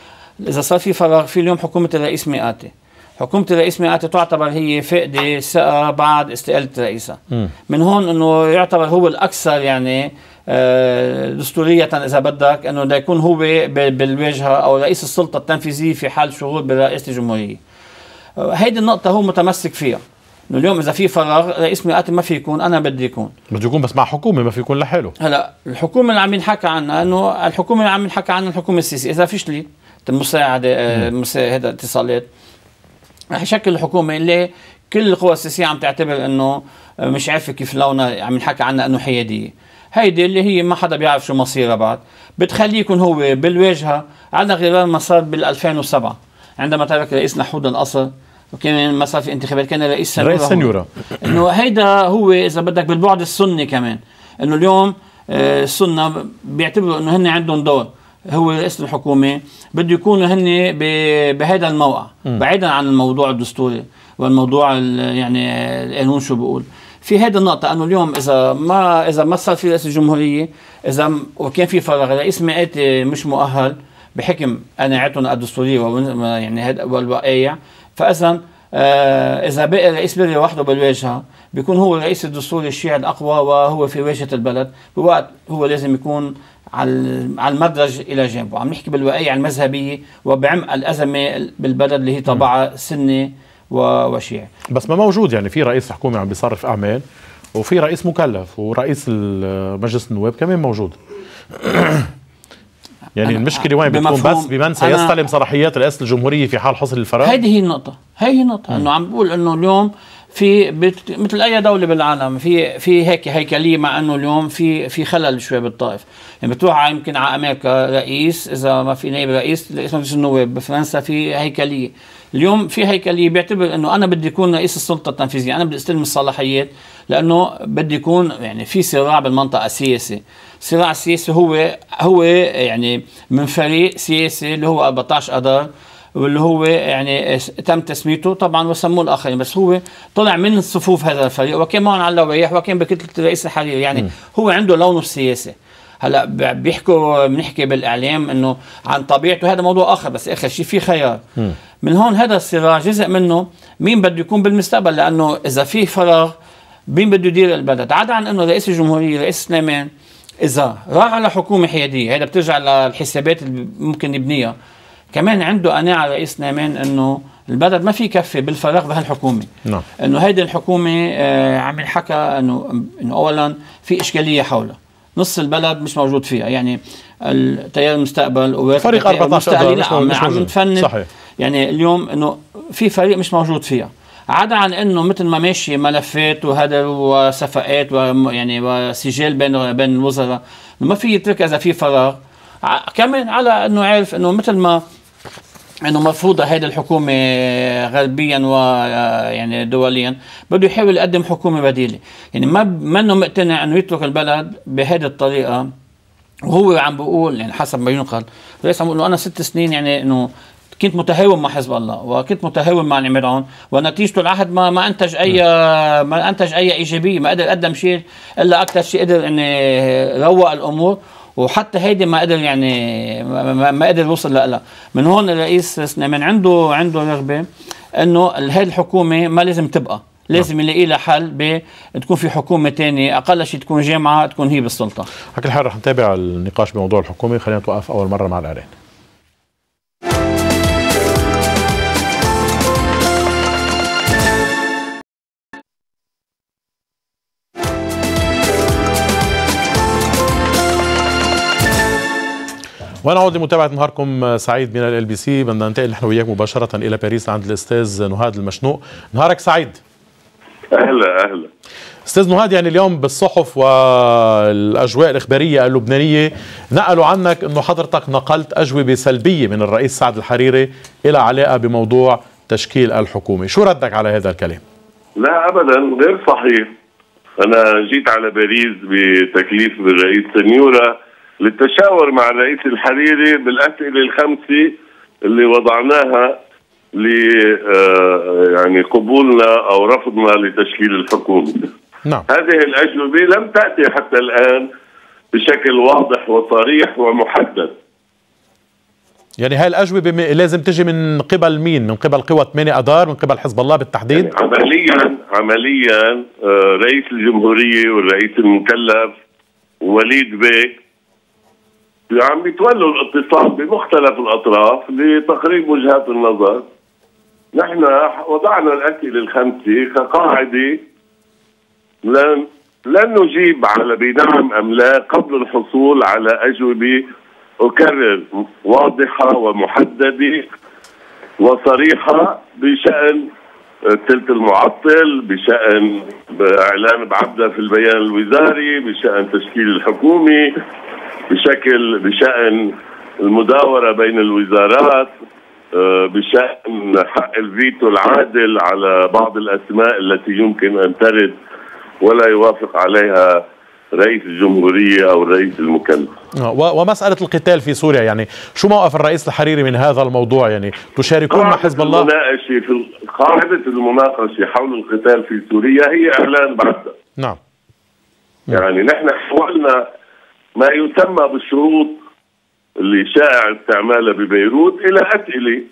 [SPEAKER 2] في اليوم حكومه الرئيس مئاتي، حكومه الرئيس مئاتي تعتبر هي فاقده ثقه بعد استقاله رئيسها. من هون انه يعتبر هو الاكثر يعني دستوريه اذا بدك، انه بده يكون هو بالواجهه او رئيس السلطه التنفيذيه في حال شغول برئاسه الجمهوريه. هيدي النقطه هو متمسك فيها، انه اليوم اذا في فراغ رئيس مئاتي ما في يكون، انا بدي يكون،
[SPEAKER 1] بده يكون بس مع حكومه، ما في يكون لحاله.
[SPEAKER 2] هلا الحكومه اللي عم ينحكى عنها انه الحكومه اللي عم ينحكى عنها الحكومه السياسيه، اذا فشلت المساعده هذا اتصالات رح يشكل الحكومه اللي كل القوى السياسيه عم تعتبر انه مش عارفه كيف لونها، عم ينحكى عنها انه حياديه، هيدي اللي هي ما حدا بيعرف شو مصيرها بعد، بتخليه يكون هو بالواجهه على غرار ما صار بال 2007 عندما ترك رئيس نحود القصر، وكان ما صار في انتخابات كان رئيس
[SPEAKER 1] سنيورا.
[SPEAKER 2] انه هيدا هو اذا بدك بالبعد السني كمان، انه اليوم السنه بيعتبروا انه هن عندهم دور، هو رئيس الحكومه بده يكونوا هن بهذا الموقع بعيدا عن الموضوع الدستوري والموضوع يعني القانون شو بيقول في هذه النقطه، انه اليوم اذا ما صار في رئيس الجمهوريه، اذا وكان في فراغ رئيس مئاتي مش مؤهل بحكم قناعاتهم الدستوريه يعني هذا والوقائع، فاذا اذا بقى الرئيس بري وحده بالواجهه بيكون هو الرئيس الدستوري الشيعي الاقوى وهو في واجهه البلد، بوقت هو لازم يكون على المدرج الى جانبه. عم نحكي بالوقائع المذهبيه وبعمق الازمه بالبلد اللي هي طبعها سني وشيعي.
[SPEAKER 1] بس ما موجود، يعني في رئيس حكومه عم بيصرف اعمال وفي رئيس مكلف ورئيس مجلس النواب كمان موجود. يعني المشكله وين بتكون؟ بس بمن سيستلم صلاحيات رئاسه الجمهوريه في حال حصل الفراغ.
[SPEAKER 2] هذه هي النقطه، انه عم بقول انه اليوم في مثل اي دوله بالعالم في هيك هيكليه، مع انه اليوم في خلل شوي بالطائف، يعني بتروح يمكن على امريكا رئيس، اذا ما في نائب رئيس مجلس النواب، بفرنسا في هيكليه، اليوم في هيكليه بيعتبر انه انا بدي اكون رئيس السلطه التنفيذيه، انا بدي استلم الصلاحيات، لانه بدي يكون يعني في صراع بالمنطقه السياسي. الصراع السياسي هو يعني من فريق سياسي اللي هو 14 اذار واللي هو يعني تم تسميته طبعا وسموه الاخرين، بس هو طلع من صفوف هذا الفريق وكان معهم على اللوائح وكان بكتله الرئيس الحريري، يعني هو عنده لونه السياسي. هلا بنحكي بالاعلام انه عن طبيعته، هذا موضوع اخر، بس اخر شيء في خيار. من هون هذا الصراع جزء منه مين بده يكون بالمستقبل، لانه اذا في فراغ مين بده يدير البلد؟ عدا عن انه رئيس الجمهوريه رئيس سليمان اذا راح على حكومه حياديه، هذا بترجع للحسابات اللي ممكن يبنيها. كمان عنده قناعه رئيس سليمان انه البلد ما في يكفي بالفراغ بهالحكومه.
[SPEAKER 1] نعم.
[SPEAKER 2] انه هيدي الحكومه عم ينحكى انه اولا في اشكاليه حولها، نص البلد مش موجود فيها، يعني التيار المستقبل
[SPEAKER 1] فريق 14
[SPEAKER 2] عم نتفنن.
[SPEAKER 1] صحيح.
[SPEAKER 2] يعني اليوم انه في فريق مش موجود فيها، عدا عن انه مثل ما ماشي ملفات وهدر وصفقات ويعني وسجال بين الوزراء، ما في يترك اذا في فراغ. كمان على انه عارف انه مثل ما انه مرفوضه هيدي الحكومه غربيا ويعني دوليا، بده يحاول يقدم حكومه بديله. يعني ما انه مقتنع انه يترك البلد بهذه الطريقه، وهو عم بيقول يعني حسب ما ينقل الرئيس عم بيقول انه انا 6 سنين يعني انه كنت متهاون مع حزب الله وكنت متهاون مع العمران، ونتيجته العهد ما انتج اي ايجابيه، ما قدر قدم شيء الا اكثر شيء قدر انه روق الامور، وحتى هيدي ما قدر يعني ما قدر يوصل لها. من هون الرئيس سليمان عنده رغبه انه هذه الحكومه ما لازم تبقى، لازم يلاقي لها حل تكون في حكومه ثانيه اقل شيء تكون جامعه تكون هي بالسلطه.
[SPEAKER 1] حكي الحال رح نتابع النقاش بموضوع الحكومه، خلينا نتوقف اول مره مع الاعلان. ونعود لمتابعة نهاركم سعيد من LBC. بدنا ننتقل نحن وياك مباشرة إلى باريس عند الأستاذ نهاد المشنوق. نهارك سعيد.
[SPEAKER 3] أهلا.
[SPEAKER 1] أستاذ نهاد، يعني اليوم بالصحف والأجواء الإخبارية اللبنانية نقلوا عنك أنه حضرتك نقلت أجوبة سلبية من الرئيس سعد الحريري إلى علاقة بموضوع تشكيل الحكومة. شو ردك على هذا الكلام؟
[SPEAKER 3] لا أبدا، غير صحيح. أنا جيت على باريس بتكليف بالرئيس سنيورة للتشاور مع الرئيس الحريري بالأسئلة ال5 اللي وضعناها يعني قبولنا أو رفضنا لتشكيل الحكومة.
[SPEAKER 1] نعم.
[SPEAKER 3] هذه الأجوبة لم تأتي حتى الآن بشكل واضح وصريح ومحدد.
[SPEAKER 1] يعني هاي الأجوبة لازم تجي من قبل مين؟ من قبل قوى 8 أذار؟ من قبل حزب الله بالتحديد؟
[SPEAKER 3] يعني عمليا رئيس الجمهورية والرئيس المكلف ووليد بيك عم بيتولوا الاتصال بمختلف الأطراف لتقريب وجهات النظر. نحن وضعنا الأسئلة ال5 كقاعدة لن نجيب على بنعم أم لا قبل الحصول على أجوبة أكرر واضحة ومحددة وصريحة بشأن الثلث المعطل، بشأن إعلان بعبدة في البيان الوزاري، بشأن تشكيل الحكومة، بشأن المداورة بين الوزارات، بشأن حق الفيتو العادل على بعض الأسماء التي يمكن أن ترد ولا يوافق عليها رئيس الجمهورية أو الرئيس المكلف.
[SPEAKER 1] ومسألة القتال في سوريا، يعني شو موقف الرئيس الحريري من هذا الموضوع؟ يعني تشاركون مع حزب الله؟
[SPEAKER 3] في قاعدة المناقشة حول القتال في سوريا هي إعلان بعبدة.
[SPEAKER 1] نعم.
[SPEAKER 3] يعني نحن حولنا ما يسمى بالشروط اللي شائع استعمالها ببيروت إلى أسئلة،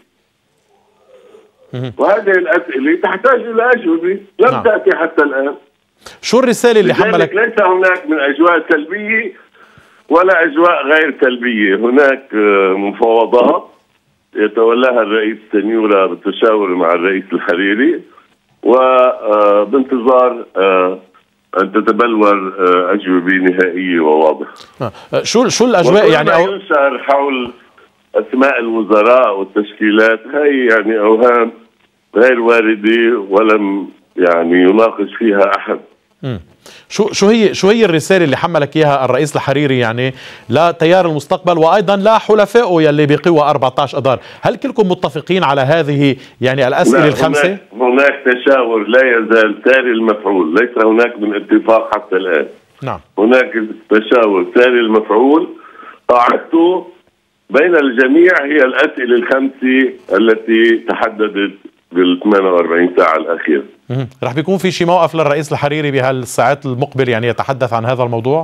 [SPEAKER 3] وهذه الأسئلة تحتاج إلى أجوبة لم تأتي حتى الآن.
[SPEAKER 1] شو الرسالة اللي حملك؟
[SPEAKER 3] ليس هناك من أجواء سلبية ولا أجواء غير سلبية، هناك مفاوضات يتولاها الرئيس سنيورة بالتشاور مع الرئيس الحريري، وبانتظار أن تتبلور أجوبة نهائية وواضحة.
[SPEAKER 1] شو الأجواء يعني؟
[SPEAKER 3] ما ينشر حول أسماء الوزراء والتشكيلات هي يعني أوهام غير واردة ولم يعني يناقش فيها أحد.
[SPEAKER 1] شو هي الرسالة اللي حملك إياها الرئيس الحريري يعني لا تيار المستقبل وأيضا لا حلفائه يلي بقوى 14 أذار؟ هل كلكم متفقين على هذه يعني الأسئلة ال5؟
[SPEAKER 3] هناك تشاور لا يزال ساري المفعول، ليس هناك من اتفاق حتى الآن.
[SPEAKER 1] نعم.
[SPEAKER 3] هناك تشاور ساري المفعول، قاعدته بين الجميع هي الأسئلة الخمسة التي تحددت بال 48 ساعة الأخيرة.
[SPEAKER 1] رح بيكون في شي موقف للرئيس الحريري بهالساعات المقبل يعني يتحدث عن هذا الموضوع؟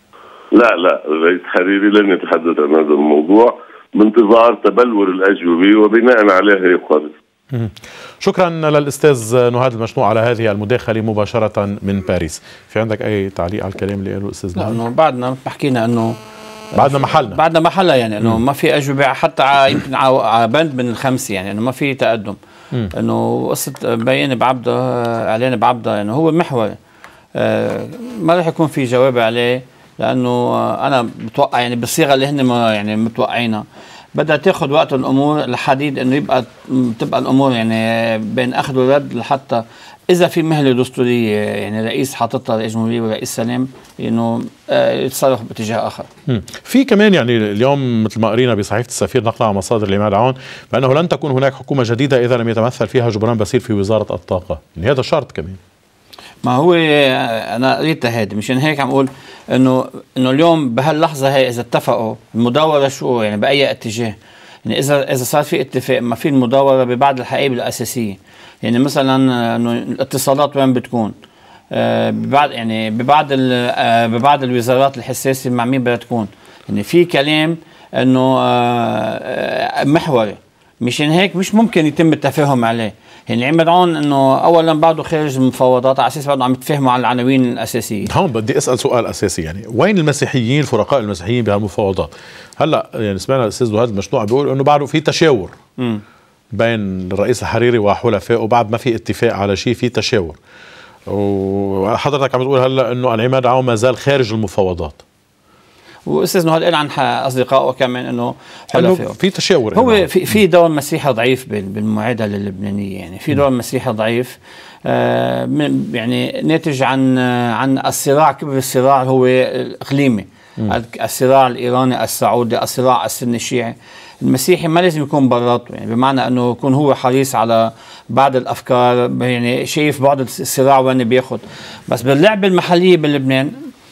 [SPEAKER 3] لا الرئيس الحريري لن يتحدث عن هذا الموضوع بانتظار تبلور الأجوبة وبناء عليها يقرر.
[SPEAKER 1] شكرا للأستاذ نهاد المشنوع على هذه المداخلة مباشرة من باريس. في عندك أي تعليق على الكلام اللي قاله الأستاذ نهاد؟
[SPEAKER 2] لأنه بعدنا حكينا أنه
[SPEAKER 1] بعدنا محلنا يعني
[SPEAKER 2] انه ما في اجوبه حتى يمكن على بند من الخمسه، يعني انه ما في تقدم. انه قصه بيان بعبده اعلان بعبده يعني هو محوري، ما راح يكون في جواب عليه، لانه انا بتوقع يعني بالصيغه اللي هن يعني متوقعينها بدها تاخذ وقت الامور لحديد انه تبقى الامور يعني بين اخذ ورد، لحتى اذا في مهله دستوريه يعني رئيس حاططها رئيس جمهوريه ورئيس سلام انه يتصرف باتجاه اخر.
[SPEAKER 1] في كمان يعني اليوم مثل ما قرينا بصحيفه السفير نقلا عن مصادر العماد عون بانه لن تكون هناك حكومه جديده اذا لم يتمثل فيها جبران باسيل في وزاره الطاقه، يعني هذا شرط كمان. ما
[SPEAKER 2] هو انا قريتها هيدي مشان هيك عم اقول انه اليوم بهاللحظه هي اذا اتفقوا المداوره شو يعني باي اتجاه، يعني اذا صار في اتفاق ما في المداوره ببعض الحقائب الاساسيه، يعني مثلا انه الاتصالات وين بتكون ببعض يعني ببعض الوزارات الحساسه مع مين بدها تكون، يعني في كلام انه محوري مشان هيك مش ممكن يتم التفاهم عليه. يعني عماد عون انه اولا بعده خارج المفاوضات على اساس بعده عم يتفاهموا على العناوين الاساسيه.
[SPEAKER 1] هون بدي اسال سؤال اساسي، يعني وين المسيحيين الفرقاء المسيحيين بهالمفاوضات؟ هلا يعني سمعنا الاستاذ نهاد المشنوع بيقول انه بعده في تشاور بين الرئيس الحريري وحلفائه وبعد ما في اتفاق على شيء، في تشاور، وحضرتك عم تقول هلا انه العماد عون ما زال خارج المفاوضات،
[SPEAKER 2] واستاذ نهاد قال عن اصدقائه كمان انه حلفائه
[SPEAKER 1] في تشاور.
[SPEAKER 2] هو في دور مسيحي ضعيف بالمعادله اللبنانيه، يعني في دور مسيحي ضعيف يعني ناتج عن الصراع، كبر الصراع هو الاقليمي، الصراع الايراني السعودي، الصراع السني الشيعي. المسيحي ما لازم يكون براته، يعني بمعنى انه يكون هو حريص على بعض الافكار، يعني شايف بعض الصراع وين بياخذ، بس باللعبه المحليه بلبنان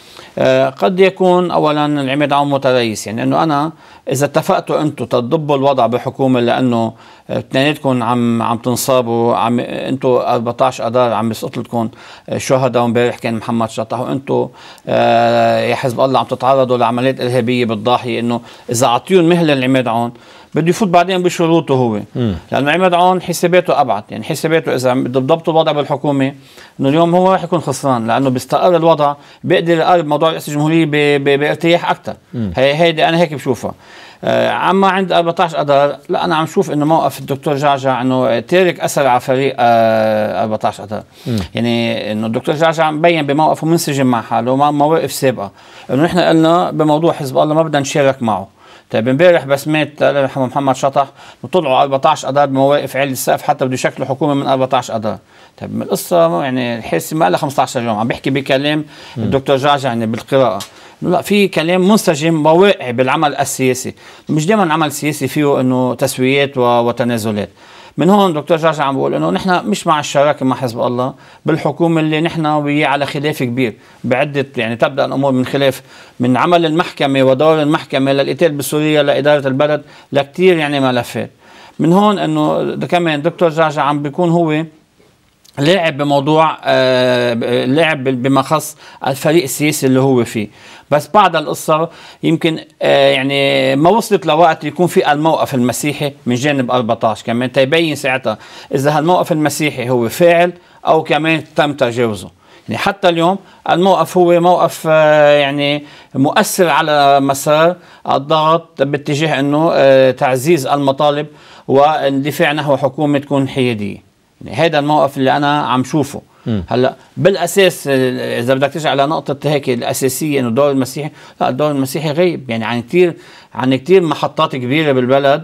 [SPEAKER 2] قد يكون اولا العماد عون متريس، يعني انه انا اذا اتفقتوا انتم تضبوا الوضع بحكومه لانه اثنيناتكم عم تنصابوا، انتم 14 اذار عم يسقط لكم شهداء، امبارح كان محمد شطح، وانتم يا حزب الله عم تتعرضوا لعمليات ارهابيه بالضاحيه، انه اذا اعطيهم مهله العماد عون بده يفوت بعدين بشروطه هو، لانه عماد عون حساباته ابعد، يعني حساباته اذا ضبطوا الوضع بالحكومه انه اليوم هو راح يكون خسران، لانه بيستقر الوضع بيقدر يقرب موضوع رئاسه الجمهوريه بارتياح اكثر. هيدي انا هيك بشوفها. عما عند 14 اذار لا، انا عم شوف انه موقف الدكتور جعجع انه تارك اثر على فريق 14 اذار، يعني انه الدكتور جعجع مبين بموقفه منسجم مع حاله مع مواقف سابقه، انه نحن قلنا بموضوع حزب الله ما بدنا نشارك معه. طيب امبارح بس مات محمد شطح وطلعوا 14 اذار بمواقف عالي السقف حتى بده يشكلوا حكومه من 14 اذار. طيب القصه يعني الحاسه ما لها 15 يوم عم بيحكي بكلام الدكتور جعجع يعني بالقراءه، لا في كلام منسجم وواقعي بالعمل السياسي، مش دائما العمل السياسي فيه انه تسويات وتنازلات. من هون دكتور جعجع عم بقول انه نحن مش مع الشراكه مع حزب الله بالحكومه اللي نحن وياه على خلاف كبير بعده، يعني تبدا الامور من خلاف من عمل المحكمه ودور المحكمه للقتال بسوريا لاداره البلد لكثير يعني ملفات. من هون انه كمان دكتور جعجع عم بيكون هو لاعب بموضوع لاعب بما خص الفريق السياسي اللي هو فيه، بس بعد القصة يمكن يعني ما وصلت لوقت يكون في الموقف المسيحي من جانب 14 كمان تيبين ساعتها إذا هالموقف المسيحي هو فاعل أو كمان تم تجاوزه. يعني حتى اليوم الموقف هو موقف يعني مؤثر على مسار الضغط باتجاه أنه تعزيز المطالب واندفاع نحو حكومة تكون حيادية. يعني هذا الموقف اللي انا عم شوفه هلا بالاساس. اذا بدك ترجع على نقطه هيك الاساسيه انه الدور المسيحي، لا الدور المسيحي غيب، يعني عن كثير محطات كبيره بالبلد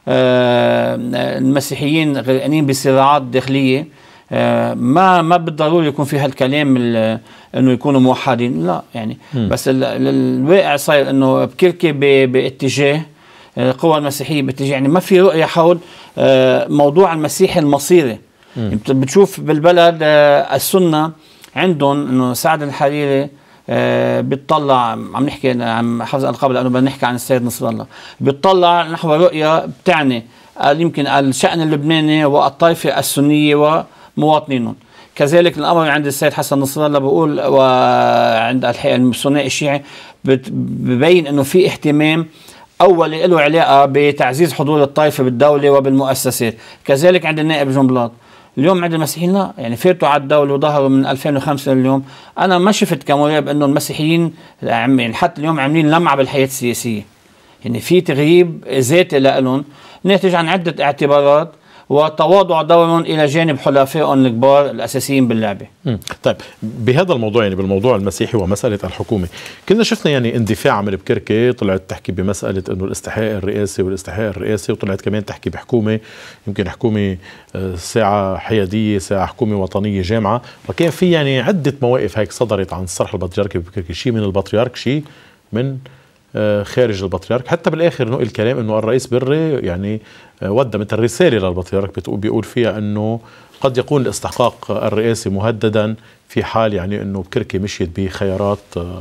[SPEAKER 2] المسيحيين غرقانين بصراعات داخليه، ما بالضروري يكون في هالكلام انه يكونوا موحدين، لا يعني بس الواقع صاير انه بكركي باتجاه القوى المسيحيه باتجاه، يعني ما في رؤيه حول موضوع المسيحي المصيري. انت بتشوف بالبلد السنه عندهم انه سعد الحريري بيطلع، عم نحكي عن حفظ الألقاب لأنه بدنا نحكي عن السيد نصر الله، بيطلع نحو رؤية بتعني يمكن الشأن اللبناني والطائفة السنية ومواطنينهم. كذلك الأمر عند السيد حسن نصر الله بقول، وعند الثنائي الشيعي ببين أنه في اهتمام أولي له علاقة بتعزيز حضور الطائفة بالدولة وبالمؤسسات. كذلك عند النائب جنبلاط. اليوم عند المسيحيين لا، يعني فاتوا على الدولة وظهروا من 2005 لليوم. أنا ما شفت كمراقب أنه المسيحيين يعني حتى اليوم عاملين لمعة بالحياة السياسية، يعني في تغييب ذاتي لهم ناتج عن عدة اعتبارات وتواضع دورهم إلى جانب حلفائهم الكبار الأساسيين باللعبة.
[SPEAKER 1] طيب بهذا الموضوع، يعني بالموضوع المسيحي ومسألة الحكومة، كنا شفنا يعني اندفاع من بكركي، طلعت تحكي بمسألة أنه الاستحقاق الرئاسي والاستحقاق الرئاسي، وطلعت كمان تحكي بحكومة يمكن حكومة ساعة حيادية، ساعة حكومة وطنية جامعة، وكان في يعني عدة مواقف هيك صدرت عن الصرح البطريركي ببكركي، شيء من البطريرك شيء من خارج البطريرك. حتى بالاخر نقل الكلام انه الرئيس بري يعني ودى مثل رساله للبطريرك بيقول فيها انه قد يكون الاستحقاق الرئاسي مهددا في حال يعني انه بكركي مشيت بخيارات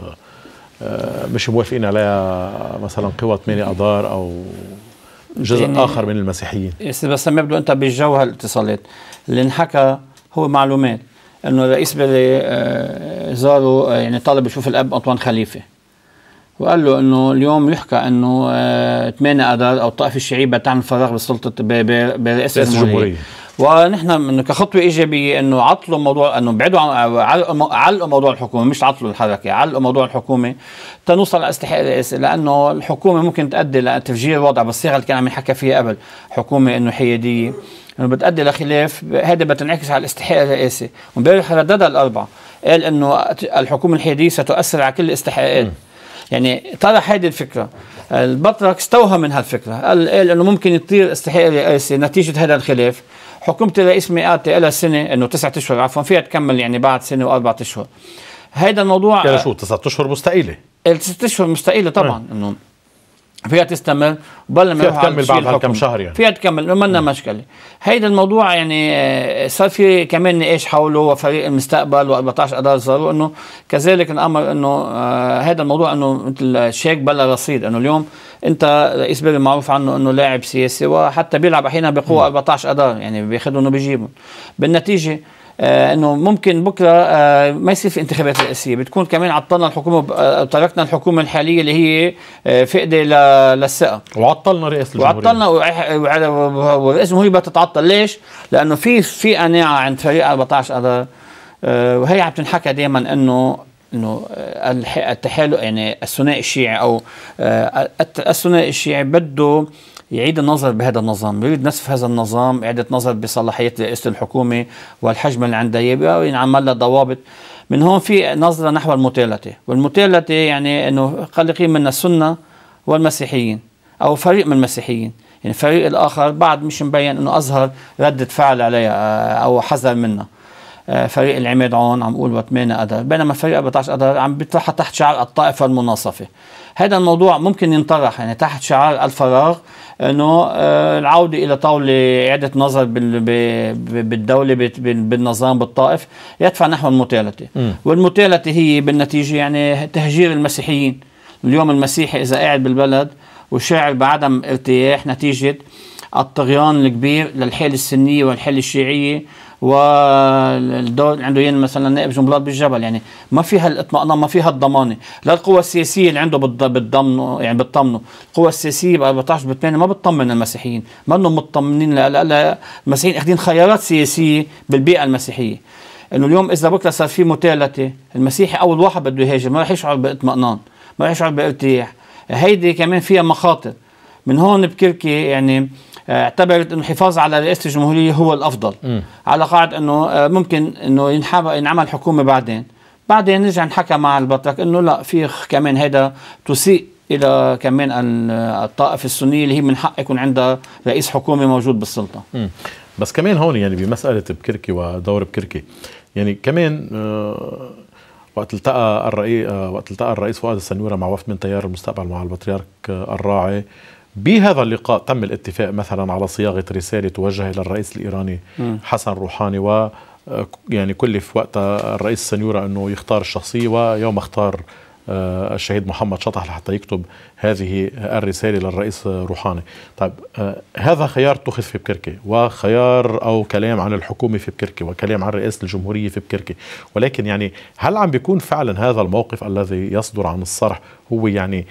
[SPEAKER 1] مش موافقين عليها مثلا قوى 8 اذار او جزء يعني اخر من المسيحيين.
[SPEAKER 2] بس ما بدو انت بالجو هالاتصالات اللي انحكى هو معلومات انه الرئيس بري زاره، يعني طالب يشوف الاب انطوان خليفه، وقال له انه اليوم يحكى انه 8 اذار او الطائفه الشيعيه بتعمل فراغ بالسلطه برئاسه الجمهوريه، ونحن كخطوه ايجابيه انه عطلوا موضوع، انه بعدوا علقوا موضوع الحكومه، مش عطلوا الحركه، علقوا موضوع الحكومه تنوصل لاستحقاق الرئاسي، لانه الحكومه ممكن تؤدي لتفجير الوضع بالصيغه اللي كان عم يحكى فيها قبل، حكومه انه حياديه انه بتؤدي لخلاف، هذا بتنعكس على الاستحقاق الرئاسي. وامبارح رددها الاربعه، قال انه الحكومه الحياديه ستؤثر على كل الاستحقاقات. يعني طرح هذه الفكره، البطرك استوهم من هالفكره، قال انه ممكن يطير استحقاق الرئاسي نتيجه هذا الخلاف. حكومه الرئيس مئاتي لها سنه، انه 9 اشهر عفوا، فيها تكمل يعني بعد سنه و4 اشهر. هذا الموضوع
[SPEAKER 1] يعني شو 9 اشهر مستقيله؟
[SPEAKER 2] 6 اشهر مستقيله طبعا، انه فيها تستمر وبلا ما
[SPEAKER 1] فيها تكمل بعد هالكم شهر، يعني
[SPEAKER 2] فيها تكمل ما لنا مشكله. هيدا الموضوع يعني صار في كمان نقاش حوله، وفريق المستقبل و14 اذار صاروا انه كذلك الامر، انه هذا الموضوع انه مثل شيك بلا رصيد، انه اليوم انت رئيس بري معروف عنه انه لاعب سياسي، وحتى بيلعب احيانا بقوه 14 اذار، يعني بياخذهم وبيجيبهم. بالنتيجه انه ممكن بكره ما يصير في انتخابات رئاسيه، بتكون كمان عطلنا الحكومه، تركنا الحكومه الحاليه اللي هي فقده للثقه،
[SPEAKER 1] وعطلنا رئاسه الجمهوريه،
[SPEAKER 2] وعطلنا ورئاسه الجمهوريه بتتعطل. ليش؟ لانه في قناعه عند فريق 14 اذار، وهي عم تنحكى دائما انه التحالف، يعني الثنائي الشيعي او الثنائي الشيعي بده يعيد النظر بهذا النظام، يريد نسف هذا النظام، إعادة نظر بصلاحيات رئاسة الحكومة والحجم اللي عندها، ينعمل لها ضوابط. من هون في نظرة نحو المتالتة، والمتالتة يعني أنه قلقين من السنة والمسيحيين أو فريق من المسيحيين، يعني الفريق الآخر بعد مش مبين أنه أظهر ردة فعل عليها أو حذر منها. فريق العماد عون عم بقول 8 اذار، بينما فريق 14 اذار عم بيطرحها تحت شعار الطائفه المناصفه. هذا الموضوع ممكن ينطرح يعني تحت شعار الفراغ، انه العوده الى طاوله اعاده نظر بالدوله بالنظام بالطائف، يدفع نحو المتالته. والمتالته هي بالنتيجه يعني تهجير المسيحيين. اليوم المسيحي اذا قاعد بالبلد وشاعر بعدم ارتياح نتيجه الطغيان الكبير للحاله السنيه والحاله الشيعيه، والدور عنده ين مثلا نائب جنبلاط بالجبل، يعني ما فيها الاطمئنان، ما فيها الضمانه. لا القوى السياسيه اللي عنده بتضمنه، يعني بتطمنه. القوى السياسيه ب 14 ب 8 ما بتطمن المسيحيين، ما انهم مطمنين. المسيحيين اخذين خيارات سياسيه بالبيئه المسيحيه، انه اليوم اذا بكره صار في متالته، المسيحي اول واحد بده يهاجر، ما راح يشعر باطمئنان، ما راح يشعر بارتياح. هيدي كمان فيها مخاطر. من هون بكركي يعني اعتبرت انه الحفاظ على رئاسه الجمهوريه هو الافضل، على قاعده انه ممكن انه ينعمل حكومه بعدين نرجع نحكى مع البطرك انه لا، في كمان هذا تسيء الى كمان الطائفه السنيه اللي هي من حق يكون عندها رئيس حكومه موجود بالسلطه.
[SPEAKER 1] بس كمان هون يعني بمساله بكركي ودور بكركي، يعني كمان وقت التقى الرئيس فؤاد السنورة مع وفد من تيار المستقبل مع البطريرك الراعي، بهذا اللقاء تم الاتفاق مثلا على صياغة رسالة توجه إلى الرئيس الإيراني حسن روحاني يعني كلف وقتها الرئيس السنيورة أنه يختار الشخصية، ويوم اختار الشهيد محمد شطح لحتى يكتب هذه الرسالة للرئيس روحاني. طيب هذا خيار اتخذ في بكركي، وخيار أو كلام عن الحكومة في بكركي، وكلام عن رئاسة الجمهورية في بكركي، ولكن يعني هل عم بيكون فعلا هذا الموقف الذي يصدر عن الصرح هو يعني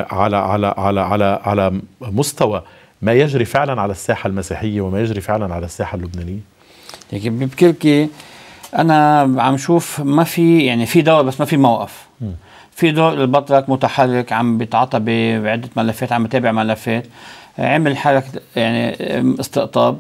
[SPEAKER 1] على مستوى ما يجري فعلا على الساحة المسيحية وما يجري فعلا على الساحة اللبنانية؟
[SPEAKER 2] يعني ببكركي أنا عم شوف ما في، يعني في دور بس ما في موقف. في دور البطرك متحرك، عم بيتعاطى بعدة ملفات، عم بتابع ملفات، عمل حركة يعني استقطاب،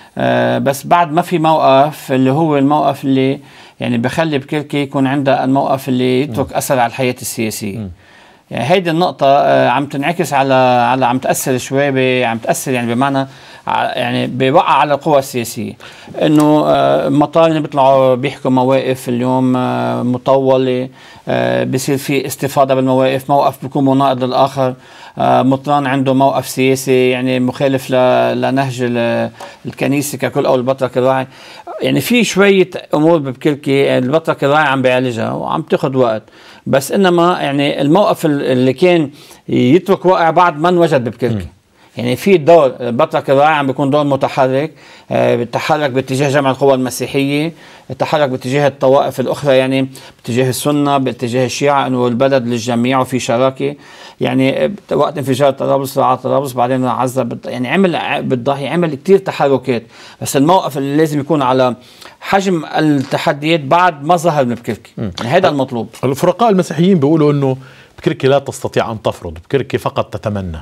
[SPEAKER 2] بس بعد ما في موقف اللي هو الموقف اللي يعني بخلي بكركي يكون عنده الموقف اللي يترك أثر على الحياة السياسية. يعني هيدي النقطة عم تنعكس على عم تأثر شوي، عم تأثر يعني بمعنى يعني بيوقع على القوى السياسية، انه مطالب بيطلعوا بيحكوا مواقف اليوم مطولة، بصير في استفاضة بالمواقف، موقف بيكون مناقض للآخر، مطران عنده موقف سياسي يعني مخالف لنهج الكنيسة ككل أو البطرك الراعي. يعني في شوية أمور بكركي البطرك الراعي عم بيعالجها وعم تاخد وقت، بس إنما يعني الموقف اللي كان يترك واقع بعد ما انوجد بكركي. يعني في دور البطرك الراعي عم بيكون دور متحرك، بيتحرك باتجاه جمع القوى المسيحية، بيتحرك باتجاه الطوائف الأخرى، يعني باتجاه السنة، باتجاه الشيعة، إنه البلد للجميع وفي شراكة. يعني وقت انفجار طرابلس على طرابلس بعدين عزة، يعني عمل بالضاحية، عمل كتير تحركات، بس الموقف اللي لازم يكون على حجم التحديات بعد ما ظهر من بكركي. يعني هذا المطلوب.
[SPEAKER 1] الفرقاء المسيحيين بيقولوا إنه بكركي لا تستطيع أن تفرض، بكركي فقط تتمنى.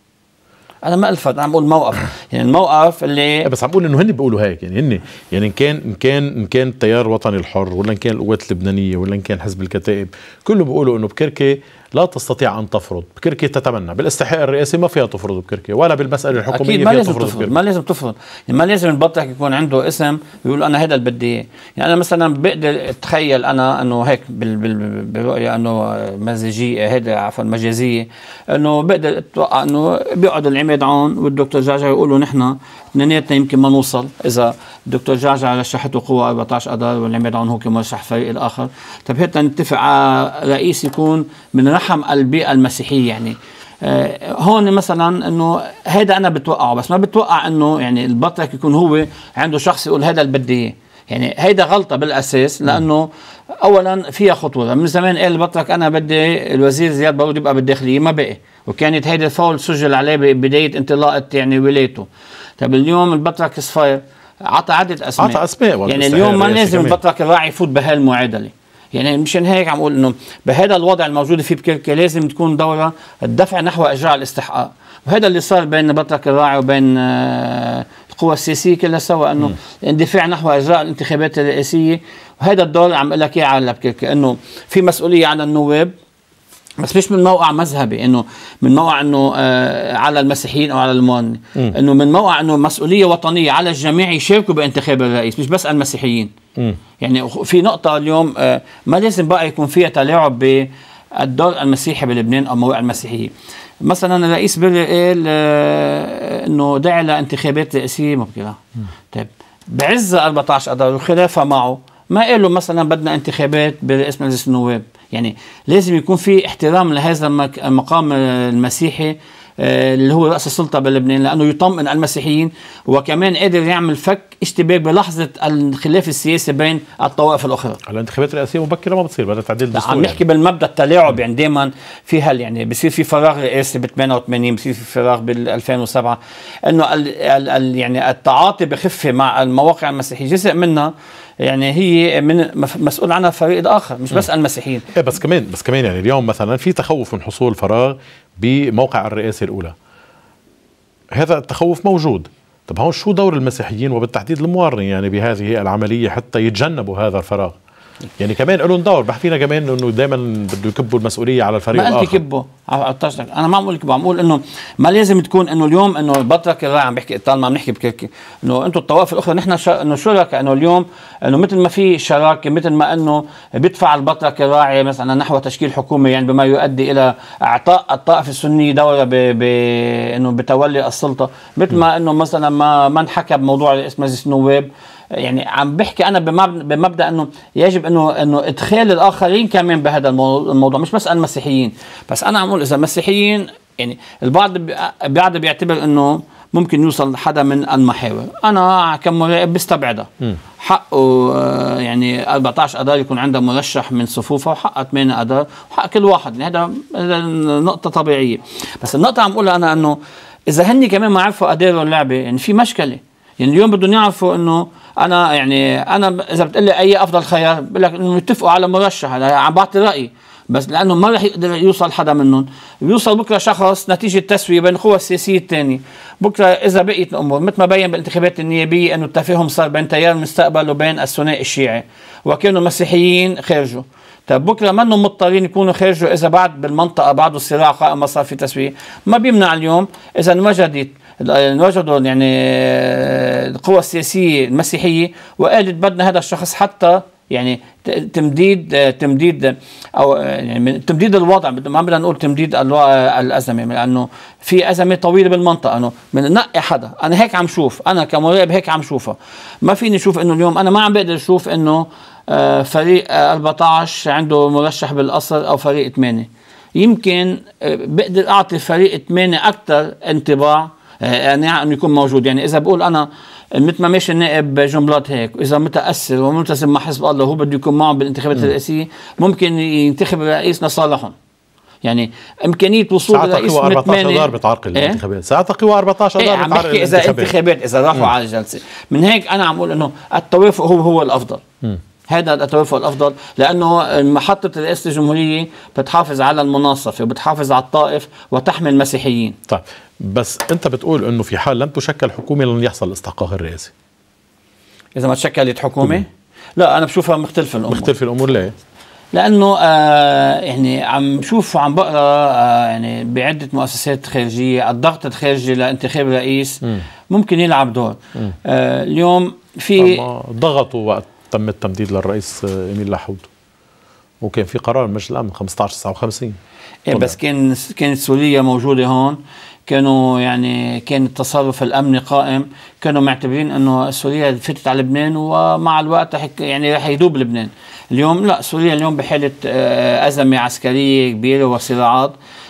[SPEAKER 2] انا ما الفت، عم بقول موقف، يعني الموقف اللي
[SPEAKER 1] بس عم بقول انه هن بيقولوا هيك، يعني هن يعني ان كان التيار الوطني الحر، ولا ان كان القوات اللبنانيه، ولا ان كان حزب الكتائب، كله بيقولوا انه بكركي لا تستطيع ان تفرض، بكركي تتمنى. بالاستحقاق الرئاسي ما فيها تفرض بكركي، ولا بالمساله الحكوميه
[SPEAKER 2] اكيد ما
[SPEAKER 1] فيها
[SPEAKER 2] لازم
[SPEAKER 1] تفرض.
[SPEAKER 2] ما لازم تفرض، يعني ما لازم البطرك يكون عنده اسم ويقول انا هذا اللي بدي اياه. يعني انا مثلا بقدر اتخيل انا انه هيك بالرؤيه انه مزاجيه، هيدا عفوا مجازيه، انه بقدر اتوقع انه بيقعدوا العماد عون والدكتور جعجع يقولوا نحن اثنيناتنا يمكن ما نوصل، اذا الدكتور جعجع رشحته قوه 14 اذار والعماد عون هو كمان رشح الفريق الاخر، طيب هيك نتفق على رئيس يكون من رحم البيئه المسيحيه. يعني هون مثلا انه هيدا انا بتوقعه، بس ما بتوقع انه يعني البطرك يكون هو عنده شخص يقول هذا اللي بدي اياه. يعني هيدا غلطه بالاساس، لانه اولا فيها خطوره. من زمان قال البطرك انا بدي الوزير زياد بارود يبقى بالداخليه، ما بقي، وكانت هيدا الفاول سجل عليه ببدايه انطلاقه يعني ولايته. طيب اليوم البطرك صفير عطى عدة اسماء، يعني اليوم ما لازم البطرك الراعي يفوت بهالمعادله. يعني مشان هيك عم اقول انه بهذا الوضع الموجود في بكركي لازم تكون دوره الدفع نحو اجراء الاستحقاق، وهذا اللي صار بين بطرك الراعي وبين القوى السياسيه كلها سوا، انه اندفاع نحو اجراء الانتخابات الرئاسيه. وهذا الدور عم اقول لك اياه على بكركي، انه في مسؤوليه على النواب، بس مش من موقع مذهبي، انه من موقع انه على المسيحيين او على المواطنين، انه من موقع انه مسؤوليه وطنيه على الجميع يشاركوا بانتخاب الرئيس، مش بس المسيحيين. يعني في نقطه اليوم ما لازم بقى يكون فيها تلاعب بالدور المسيحي بلبنان او مواقع المسيحيه. مثلا الرئيس بري قال انه داعي لانتخابات رئاسيه مبكره. طيب بعز 14 اذار وخلافها معه ما قالوا مثلا بدنا انتخابات برئاسه مجلس النواب. يعني لازم يكون في احترام لهذا المقام المسيحي اللي هو رأس السلطة بلبنان، لأنه يطمئن المسيحيين، وكمان قادر يعمل فك اشتباك بلحظة الخلاف السياسي بين الطوائف الأخرى.
[SPEAKER 1] الانتخابات الرئاسية مبكرة ما بتصير، بدها تعديل دستوري.
[SPEAKER 2] عم نحكي بالمبدأ التلاعب، يعني دائما في يعني بصير في فراغ رئاسي ب 88، بصير في فراغ بال 2007، انه يعني التعاطي بخفة مع المواقع المسيحية جزء منها يعني هي من مسؤول عنها الفريق الاخر، مش بس المسيحيين.
[SPEAKER 1] بس كمان يعني اليوم مثلا في تخوف من حصول فراغ بموقع الرئاسة الأولى، هذا التخوف موجود. طب هون شو دور المسيحيين وبالتحديد المواطنين يعني بهذه العملية حتى يتجنبوا هذا الفراغ؟ يعني كمان لهم دور، بحكينا كمان انه دائما بده يكبوا المسؤوليه على الفريق الاخر.
[SPEAKER 2] ما قلت يكبوا، انا ما عم بقول كبوا، عم بقول انه ما لازم تكون انه اليوم انه البطرك الراعي، عم بحكي طالما عم نحكي بكركي انه انتم الطوائف الاخرى نحن انه شركاء، انه اليوم انه مثل ما في شراكه، مثل ما انه بيدفع البطرك الراعي مثلا نحو تشكيل حكومه، يعني بما يؤدي الى اعطاء الطائفه السنيه دوره انه بتولي السلطه، مثل ما انه مثلا ما انحكى بموضوع رئيس مجلس النواب، يعني عم بحكي انا بمبدا انه يجب انه ادخال الاخرين كمان بهذا الموضوع، مش بس المسيحيين. بس انا عم اقول اذا المسيحيين يعني البعض بيعتبر انه ممكن يوصل حدا من المحاور، انا كمراقب بستبعدها. حقه يعني 14 اذار يكون عنده مرشح من صفوفه، وحق 8 اذار، وحق كل واحد، يعني هذا نقطه طبيعيه. بس النقطه عم اقولها انا انه اذا هني كمان ما عرفوا اداروا اللعبه يعني في مشكله. يعني اليوم بدهم يعرفوا انه انا اذا بتقول لي اي افضل خيار بقول لك انه يتفقوا على مرشح، عم بعطي رايي، بس لانه ما رح يقدر يوصل حدا منهم. بيوصل بكره شخص نتيجه تسويه بين القوى السياسيه الثانيه، بكره اذا بقيت الامور مثل ما بين بالانتخابات النيابيه انه التفاهم صار بين تيار المستقبل وبين الثنائي الشيعي، وكانوا المسيحيين خرجوا. طيب بكره منهم مضطرين يكونوا خرجوا اذا بعد بالمنطقه بعد الصراع قائم ما صار في تسويه. ما بيمنع اليوم اذا وجدوا يعني القوى السياسيه المسيحيه وقالت بدنا هذا الشخص حتى يعني تمديد او يعني تمديد الوضع، ما بدنا نقول تمديد الازمه، لانه في ازمه طويله بالمنطقه، انه بننقي حدا. انا هيك عم شوف، انا كمراقب هيك عم شوفها. ما فيني اشوف انه اليوم انا ما عم بقدر اشوف انه فريق 14 عنده مرشح بالقصر او فريق 8. يمكن بقدر اعطي فريق 8 اكثر انطباع انه يكون موجود. يعني اذا بقول انا مثل ما ماشي النائب جنبلاط هيك، واذا متاثر وملتزم مع حزب الله وهو بده يكون معهم بالانتخابات الرئاسيه، ممكن ينتخب الرئيس لصالحهم. يعني امكانيه وصول الرئيس
[SPEAKER 1] 14 اذار بتعرقل الانتخابات، ساعتها قوى 14 اذار
[SPEAKER 2] عم بحكي اذا انتخابات اذا راحوا على الجلسه. من هيك انا عم اقول انه التوافق هو الافضل. هذا التوافق الافضل، لانه محطه رئاسه الجمهوريه بتحافظ على المناصفه وبتحافظ على الطائف وتحمي المسيحيين.
[SPEAKER 1] طيب بس انت بتقول انه في حال لم تشكل حكومه لن يحصل الاستحقاق الرئاسي.
[SPEAKER 2] اذا ما تشكلت حكومه؟ لا انا بشوفها مختلفه الامور.
[SPEAKER 1] مختلفه الامور ليه؟
[SPEAKER 2] لانه يعني عم شوف وعم بقرا يعني بعده مؤسسات خارجيه الضغط الخارجي لانتخاب رئيس ممكن يلعب دور. اليوم في
[SPEAKER 1] ضغطوا وقت تم التمديد للرئيس إميل لحود، وكان في قرار مجلس الامن 15/59.
[SPEAKER 2] بس كانت سوريا موجوده هون، كانوا يعني كان التصرف الامني قائم، كانوا معتبرين انه سوريا فتت على لبنان ومع الوقت يعني رح يذوب لبنان. اليوم لا، سوريا اليوم بحاله ازمه عسكريه كبيره وصراعات.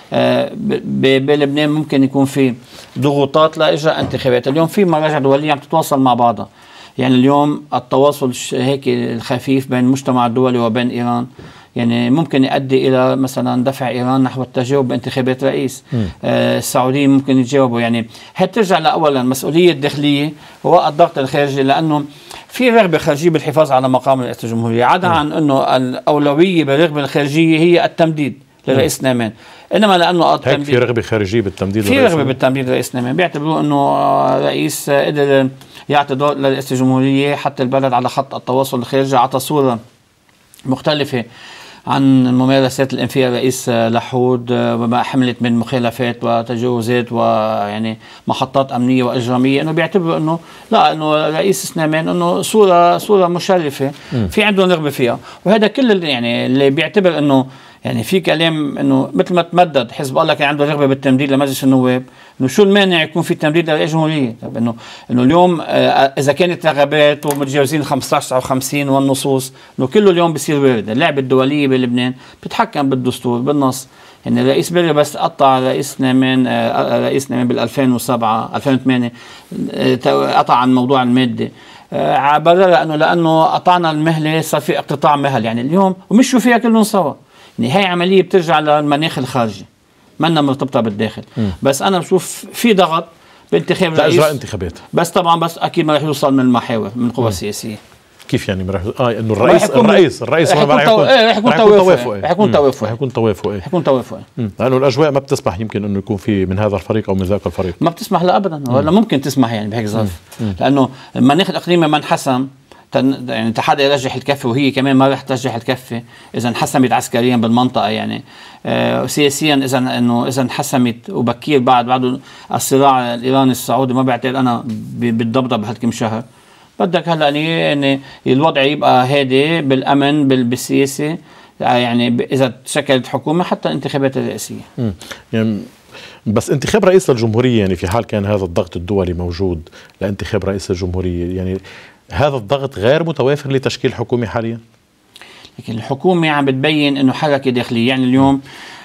[SPEAKER 2] بلبنان ممكن يكون في ضغوطات لاجراء انتخابات. اليوم في مراجع دوليه عم تتواصل مع بعضها. يعني اليوم التواصل هيك الخفيف بين المجتمع الدولي وبين ايران يعني ممكن يؤدي الى مثلا دفع ايران نحو التجاوب بانتخابات رئيس. السعوديين ممكن يتجاوبوا. يعني هي بترجع لاولا المسؤوليه الداخليه والضغط الخارجي، لانه في رغبه خارجيه بالحفاظ على مقام رئاسه الجمهوريه، عدا عن انه الاولويه بالرغبه الخارجيه هي التمديد لرئيس نعمان. انما لانه
[SPEAKER 1] هيك في رغبه خارجيه بالتمديد،
[SPEAKER 2] في رغبه بالتمديد لرئيس نعمان، بيعتبروا انه رئيس قدر يعطي دور لرئاسه الجمهوريه حتى البلد على خط التواصل الخارجي، عطى صوره مختلفه عن ممارسات الانفياء الرئيس لحود وما حملت من مخالفات وتجاوزات ويعني محطات امنيه واجراميه. انه بيعتبروا انه لا، انه رئيس نعمان انه صوره مشرفه في عندهم رغبه فيها. وهذا كل يعني اللي بيعتبر انه يعني في كلام انه مثل ما تمدد حزب الله كان عنده رغبه بالتمديد لمجلس النواب، انه شو المانع يكون في تمديد لرئيس الجمهوريه؟ طيب انه اليوم اذا كانت رغبات ومتجاوزين 15/59 والنصوص، انه كله اليوم بصير وارد. اللعبه الدوليه بلبنان بتتحكم بالدستور بالنص. يعني الرئيس بري بس قطع رئيس نعمان بال 2008 قطع عن موضوع الماده، بررها لانه قطعنا المهله صار في اقتطاع مهل. يعني اليوم ومشوا فيها كلهم سوا. يعني هي عمليه بترجع للمناخ الخارجي، منا مرتبطه بالداخل. بس انا بشوف في ضغط بانتخاب رئيس
[SPEAKER 1] لاجراء انتخابات،
[SPEAKER 2] بس طبعا بس اكيد ما رح يوصل من المحاور من القوى السياسيه.
[SPEAKER 1] كيف يعني انه الرئيس حيكون توافقي لانه الاجواء ما بتسمح يمكن انه يكون في من هذا الفريق او من ذاك الفريق،
[SPEAKER 2] ما بتسمح لا ابدا، ولا ممكن تسمح يعني بهيك ظرف. لانه المناخ الاقليمي ما انحسم، يعني حدا يرجح الكفه وهي كمان ما رح ترجح الكفه اذا انحسمت عسكريا بالمنطقه. يعني سياسيا اذا انحسمت وبكير بعد الصراع الايراني السعودي، ما بعتقد انا بتضبضب هالكم شهر. بدك هلا يعني الوضع يبقى هادي بالامن بالسياسه، يعني اذا تشكلت حكومه حتى الانتخابات الرئاسيه.
[SPEAKER 1] يعني بس انتخاب رئيس للجمهوريه، يعني في حال كان هذا الضغط الدولي موجود لانتخاب رئيس الجمهوريه، يعني هذا الضغط غير متوافر لتشكيل حكومة حاليا؟
[SPEAKER 2] لكن الحكومة عم بتبين انه حركة داخلية، يعني اليوم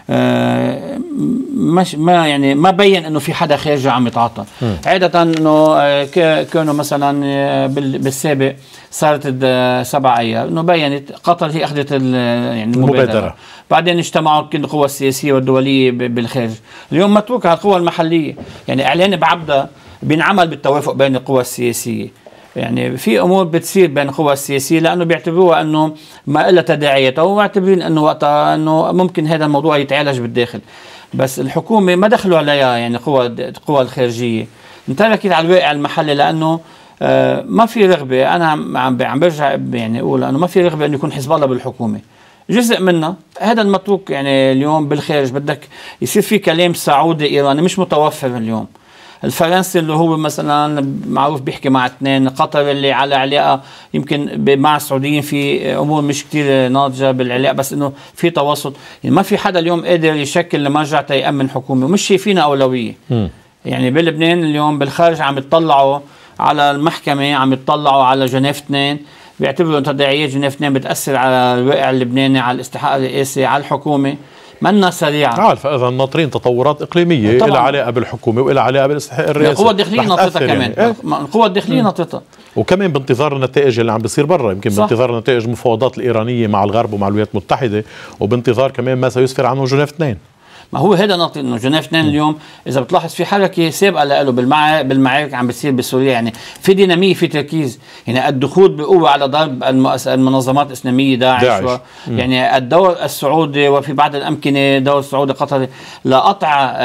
[SPEAKER 2] مش ما يعني ما بين انه في حدا خارجي عم يتعاطى. عادة انه كانوا مثلا بالسابق صارت 7 ايار انه بينت قطر هي اخذت يعني المبادرة، بعدين اجتمعوا كل القوى السياسية والدولية بالخارج. اليوم متروك على القوى المحلية، يعني اعلان بعبدة بينعمل بالتوافق بين القوى السياسية. يعني في امور بتصير بين القوى السياسيه لانه بيعتبروها انه ما لها تداعياتها، ومعتبرين انه وقتها انه ممكن هذا الموضوع يتعالج بالداخل. بس الحكومه ما دخلوا عليها، يعني القوى الخارجيه انتركت على الواقع المحلي، لانه ما في رغبه. انا عم برجع يعني اقول انه ما في رغبه انه يكون حزب الله بالحكومه. جزء منها هذا المتروك، يعني اليوم بالخارج بدك يصير في كلام سعودي ايراني مش متوفر اليوم. الفرنسي اللي هو مثلا معروف بيحكي مع 2، قطر اللي على علاقه يمكن مع السعوديين في امور مش كثير ناضجه بالعلاقه، بس انه في تواصل. يعني ما في حدا اليوم قادر يشكل لمرجع تيأمن حكومه، ومش شايفينها اولويه. يعني بلبنان اليوم بالخارج عم يطلعوا على المحكمه، عم يطلعوا على جنيف 2، بيعتبروا ان تداعيات جنيف 2 بتاثر على الواقع اللبناني، على الاستحقاق الرئاسي، على الحكومه، منا سريعة.
[SPEAKER 1] فإذا ناطرين تطورات إقليمية إلى علاقة بالحكومة وإلى علاقة بالاستحقاق الرئاسي.
[SPEAKER 2] القوى الداخلية ناطرتها كمان، القوى الداخلية ناطرتها،
[SPEAKER 1] وكمان بانتظار النتائج اللي عم بيصير برا، يمكن بانتظار نتائج المفاوضات الإيرانية مع الغرب ومع الولايات المتحدة، وبانتظار كمان ما سيسفر عنه جنيف 2.
[SPEAKER 2] ما هو هذا نقطة انه جنيف 2 اليوم اذا بتلاحظ في حركة سابقة له بالمعارك عم بتصير بسوريا، يعني في دينامية، في تركيز. يعني الدخول بقوة على ضرب المنظمات الإسلامية داعش. يعني الدور السعودي وفي بعض الأمكنة دور السعودي قطري لقطع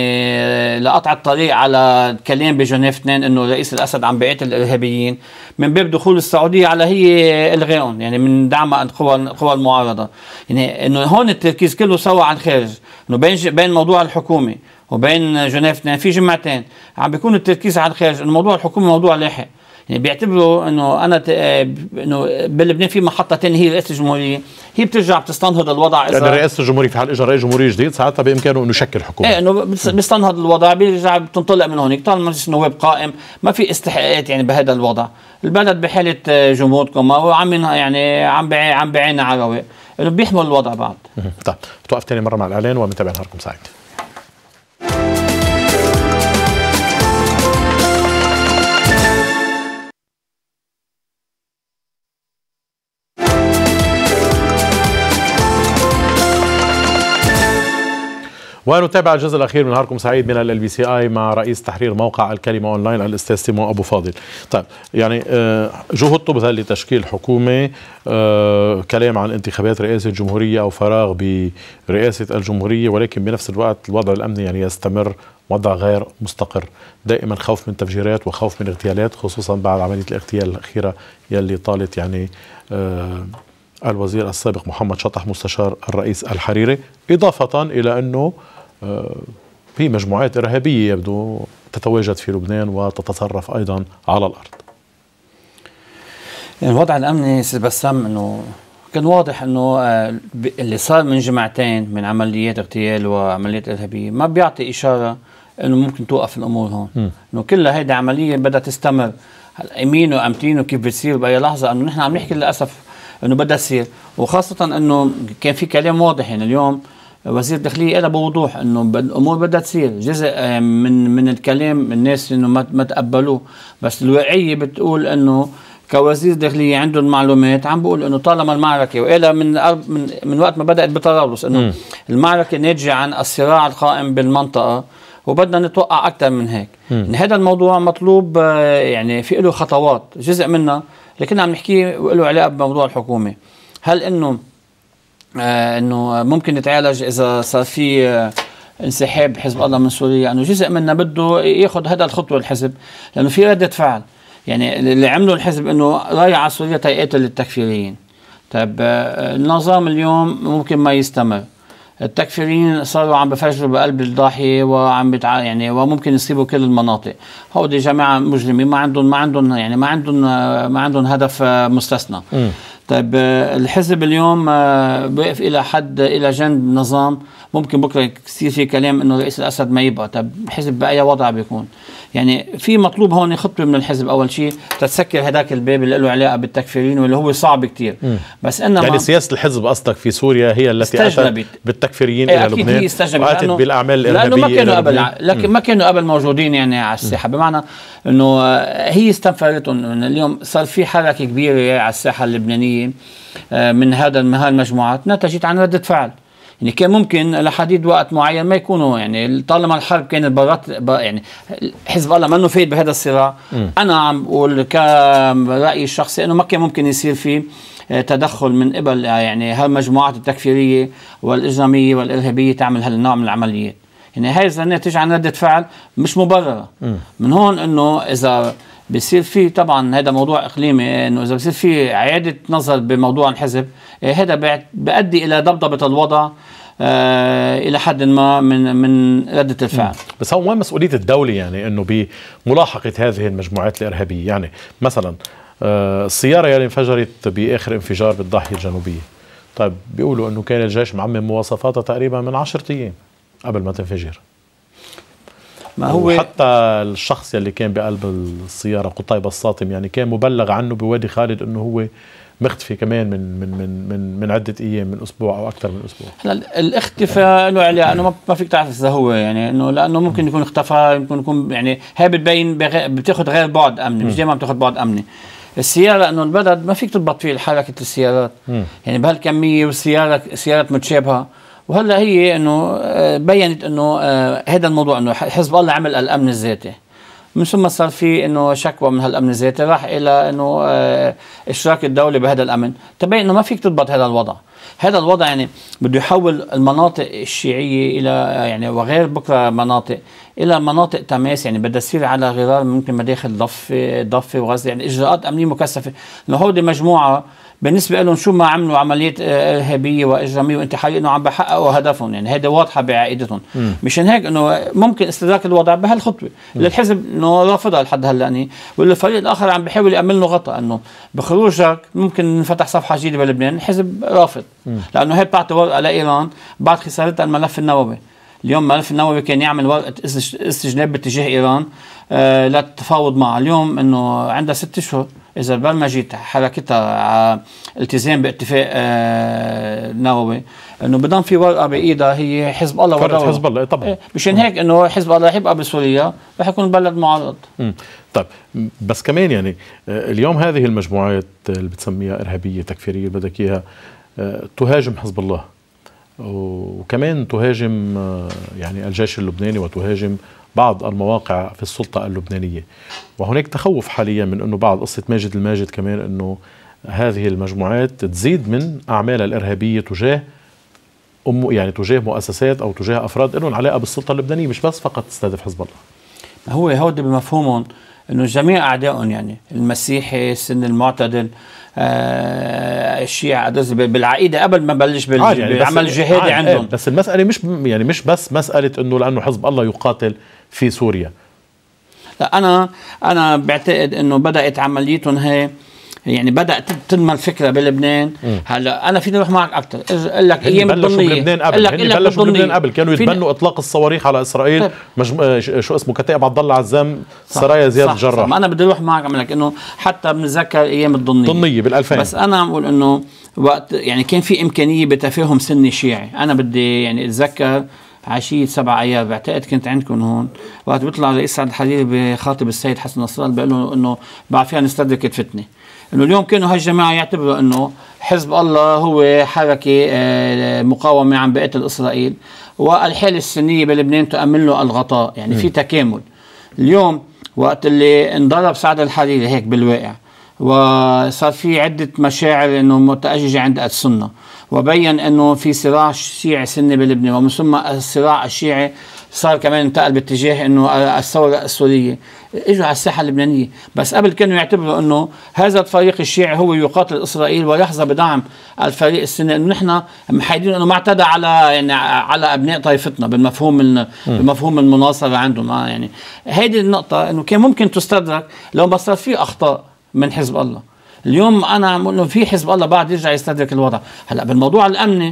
[SPEAKER 2] الطريق على الكلام بجنيف 2 انه رئيس الأسد عم بيقاتل الإرهابيين، من باب دخول السعودية على هي الغائهم، يعني من دعم قوى المعارضة. يعني انه هون التركيز كله سوا عن خارج، انه بين موضوع الحكومة وبين جنيف 2 في جمعتين عم بيكون التركيز على الخارج، انه موضوع الحكومة موضوع لاحق. يعني بيعتبروا انه انه بلبنان في محطة ثانية هي رئاسة الجمهورية، هي بترجع بتستنهض الوضع.
[SPEAKER 1] يعني رئاسة الجمهورية في حال اجى رئيس جمهورية جديد ساعتها بامكانه انه يشكل حكومة.
[SPEAKER 2] ايه، انه بيستنهض الوضع، بيرجع بتنطلق من هونيك. طالما مجلس النواب قائم ما في استحقاقات يعني بهذا الوضع. البلد بحالة جمهوركم وعم يعني عم بعينا على رواق، انه بيحمل الوضع بعد.
[SPEAKER 1] طيب توقف ثاني مرة مع الإعلان ومتابع نهاركم سعيد. ونتابع الجزء الأخير من نهاركم سعيد من LBCI مع رئيس تحرير موقع الكلمة أونلاين الأستاذ سيمون أبو فاضل. طيب يعني جهدتوا مثلا لتشكيل حكومة، كلام عن انتخابات رئاسة الجمهورية أو فراغ برئاسة الجمهورية، ولكن بنفس الوقت الوضع الأمني يعني يستمر وضع غير مستقر، دائما خوف من تفجيرات وخوف من اغتيالات، خصوصا بعد عملية الاغتيال الأخيرة يلي طالت يعني الوزير السابق محمد شطح مستشار الرئيس الحريري، إضافة إلى أنه في مجموعات إرهابية يبدو تتواجد في لبنان وتتصرف أيضا على الأرض.
[SPEAKER 2] يعني الوضع الأمني سيد بسام أنه كان واضح أنه اللي صار من جمعتين من عمليات اغتيال وعمليات إرهابية ما بيعطي إشارة أنه ممكن توقف الأمور هون، أنه كلها هيدي عملية بدها تستمر. يمين وأمتين وكيف بتصير بأي لحظة، أنه نحن عم نحكي للأسف أنه بدها تصير، وخاصة أنه كان في كلام واضح. يعني اليوم وزير الداخلية قال بوضوح انه الامور بدها تصير. جزء من الكلام الناس انه ما تقبلوه، بس الواقعية بتقول انه كوزير داخلية عندهم معلومات عم بقول انه طالما المعركة، وقال من وقت ما بدأت بطرابلس انه المعركة ناتجة عن الصراع القائم بالمنطقة وبدنا نتوقع اكثر من هيك. هذا الموضوع مطلوب، يعني في له خطوات، جزء منها لكن عم نحكي له علاقة بموضوع الحكومة. هل انه ممكن يتعالج اذا صار في انسحاب حزب الله من سوريا؟ انه جزء منا بده ياخذ هذا الخطوه الحزب، لانه في رده فعل. يعني اللي عمله الحزب انه رايح على سوريا تيقاتل التكفيريين. طيب النظام اليوم ممكن ما يستمر، التكفيريين صاروا عم بفجروا بقلب الضاحيه وعم يعني وممكن يصيبوا كل المناطق. هودي جماعه مجرمه ما عندهم هدف مستثنى. طيب الحزب اليوم واقف الى جانب نظام ممكن بكره يصير في كلام انه رئيس الاسد ما يبقى. طب الحزب باي وضع بيكون؟ يعني في مطلوب هون خطوه من الحزب اول شيء تتسكر هذاك الباب اللي له علاقه بالتكفيرين واللي هو صعب كثير. بس انما
[SPEAKER 1] يعني سياسه الحزب قصدك في سوريا هي التي اتت بالتكفيرين الى لبنان واتت بالاعمال الارهابيه،
[SPEAKER 2] لانه ما كانوا قبل، لكن ما كانوا قبل موجودين يعني على الساحه، بمعنى انه هي استنفرتهم. اليوم صار في حركه كبيره على الساحه اللبنانيه من هالمجموعات نتجت عن رده فعل. يعني كان ممكن لحديد وقت معين ما يكونوا، يعني طالما الحرب كانت برات يعني حزب الله منه فايد بهذا الصراع. انا عم بقول كرأيي الشخصي انه ما كان ممكن يصير فيه تدخل من قبل يعني هالمجموعات التكفيريه والاجراميه والارهابيه تعمل هالنوع من العمليات. يعني هاي الناتج عن رده فعل مش مبرره. من هون انه اذا بصير في، طبعا هذا موضوع اقليمي، انه اذا بصير في اعاده نظر بموضوع الحزب هذا بيؤدي الى ضبطه الوضع الى حد ما من رده الفعل.
[SPEAKER 1] بس هو وين مسؤوليه الدوله يعني انه بملاحقه هذه المجموعات الارهابيه؟ يعني مثلا السياره يلي انفجرت باخر انفجار بالضاحيه الجنوبيه، طيب بيقولوا انه كان الجيش معمم مواصفاتها تقريبا من 10 ايام قبل ما تنفجر. ما هو حتى الشخص يلي كان بقلب السياره قطيب الساطم يعني كان مبلغ عنه بوادي خالد انه هو مختفي كمان من عده ايام، من اسبوع او اكثر من اسبوع.
[SPEAKER 2] هلا الاختفاء له علاقه انه ما فيك تعرف اذا هو يعني انه لانه ممكن يكون اختفى، يمكن يكون يعني هي بتبين بتاخذ غير بعد امني، مش دائما بتاخذ بعد امني. السياره انه البلد ما فيك تضبط فيه حركه السيارات يعني بهالكميه، والسيارات متشابهه. وهلا هي انه بينت انه هذا الموضوع انه حزب الله عمل الامن الذاتي، من ثم صار في انه شكوى من هالامن الذاتي راح الى انه اشراك الدوله بهذا الامن، تبين انه ما فيك تضبط هذا الوضع. هذا الوضع يعني بده يحول المناطق الشيعيه الى يعني وغير بكره مناطق الى مناطق تماس، يعني بدها تصير على غرار ممكن مداخل ضفه وغزه، يعني اجراءات امنيه مكثفه. انه هودي مجموعه بالنسبه لهم شو ما عملوا عمليات ارهابيه واجراميه وانتحاريه انه عم بحققوا هدفهم، يعني هيدا واضحه بعقيدتهم. مشان هيك انه ممكن استدراك الوضع بهالخطوه اللي الحزب انه رافضها لحد هلا، يعني والفريق الاخر عم بيحاول يعمل له غطاء انه بخروجك ممكن نفتح صفحه جديده بلبنان. الحزب رافض لانه هي بتعطي ورقه لايران بعد خسارتها الملف النووي. اليوم الملف النووي كان يعمل ورقه استجناب باتجاه ايران للتفاوض معها. اليوم انه عندها 6 اشهر اذا برمجت حركتها على التزام باتفاق نووي انه بضل في ورقه بايدها هي حزب الله ودوله.
[SPEAKER 1] حزب الله طبعا.
[SPEAKER 2] مشان هيك انه حزب الله رح يبقى بسوريا رح يكون البلد معرض.
[SPEAKER 1] طيب بس كمان يعني اليوم هذه المجموعات اللي بتسميها ارهابيه تكفيريه بدك اياها تهاجم حزب الله، وكمان تهاجم يعني الجيش اللبناني وتهاجم بعض المواقع في السلطة اللبنانية. وهناك تخوف حاليا من أنه بعد قصة ماجد الماجد كمان أنه هذه المجموعات تزيد من أعمالها الإرهابية تجاه يعني تجاه مؤسسات أو تجاه أفراد لهم علاقة بالسلطة اللبنانية، مش بس فقط تستهدف حزب الله.
[SPEAKER 2] هو هودي بمفهومهم أنه جميع أعدائهم يعني المسيحي، السني المعتدل، الشيعة بالعقيدة قبل ما بلش بالعمل الجهادي عندهم.
[SPEAKER 1] بس المسألة مش بس مسألة أنه لأنه حزب الله يقاتل في سوريا.
[SPEAKER 2] لا أنا بعتقد أنه بدأت عمليتهم هي يعني بدأت تنمى الفكرة بلبنان. هلا أنا فيني أروح معك أكثر، أقول لك أيام الضمنية
[SPEAKER 1] بلشوا بلبنان قبل كانوا يتبنوا إطلاق الصواريخ على إسرائيل. شو اسمه كتائب عبد الله عزام سرايا زياد الجراح.
[SPEAKER 2] أنا بدي أروح معك أقول لك إنه حتى بنتذكر أيام الضمنية
[SPEAKER 1] بال2000.
[SPEAKER 2] بس أنا عم بقول إنه وقت يعني كان في إمكانية بتفاهم سني شيعي. أنا بدي يعني أتذكر عشية 7 أيار بعتقد كنت عندكم هون وقت بيطلع رئيس سعد الحريري بخاطب السيد حسن نصر الله بيقول له إنه بعد فيها نستدرك الفتنة. انه اليوم كانوا هالجماعه يعتبروا انه حزب الله هو حركه مقاومه عم بقتل اسرائيل، والحاله السنيه بلبنان تؤمن له الغطاء، يعني في تكامل. اليوم وقت اللي انضرب سعد الحريري هيك بالواقع وصار في عده مشاعر انه متأججه عند السنه، وبين انه في صراع شيعي سني بلبنان، ومن ثم الصراع الشيعي صار كمان انتقل باتجاه انه الثوره السوريه، اجوا على الساحه اللبنانيه. بس قبل كانوا يعتبروا انه هذا الفريق الشيعي هو يقاتل اسرائيل ويحظى بدعم الفريق السني، انه نحن محايدين انه ما اعتدى على يعني على ابناء طائفتنا بمفهوم المناصره عندهم. يعني هيدي النقطه انه كان ممكن تستدرك لو ما صار في اخطاء من حزب الله. اليوم انا عم بقول انه في حزب الله بعد يرجع يستدرك الوضع. هلا بالموضوع الامني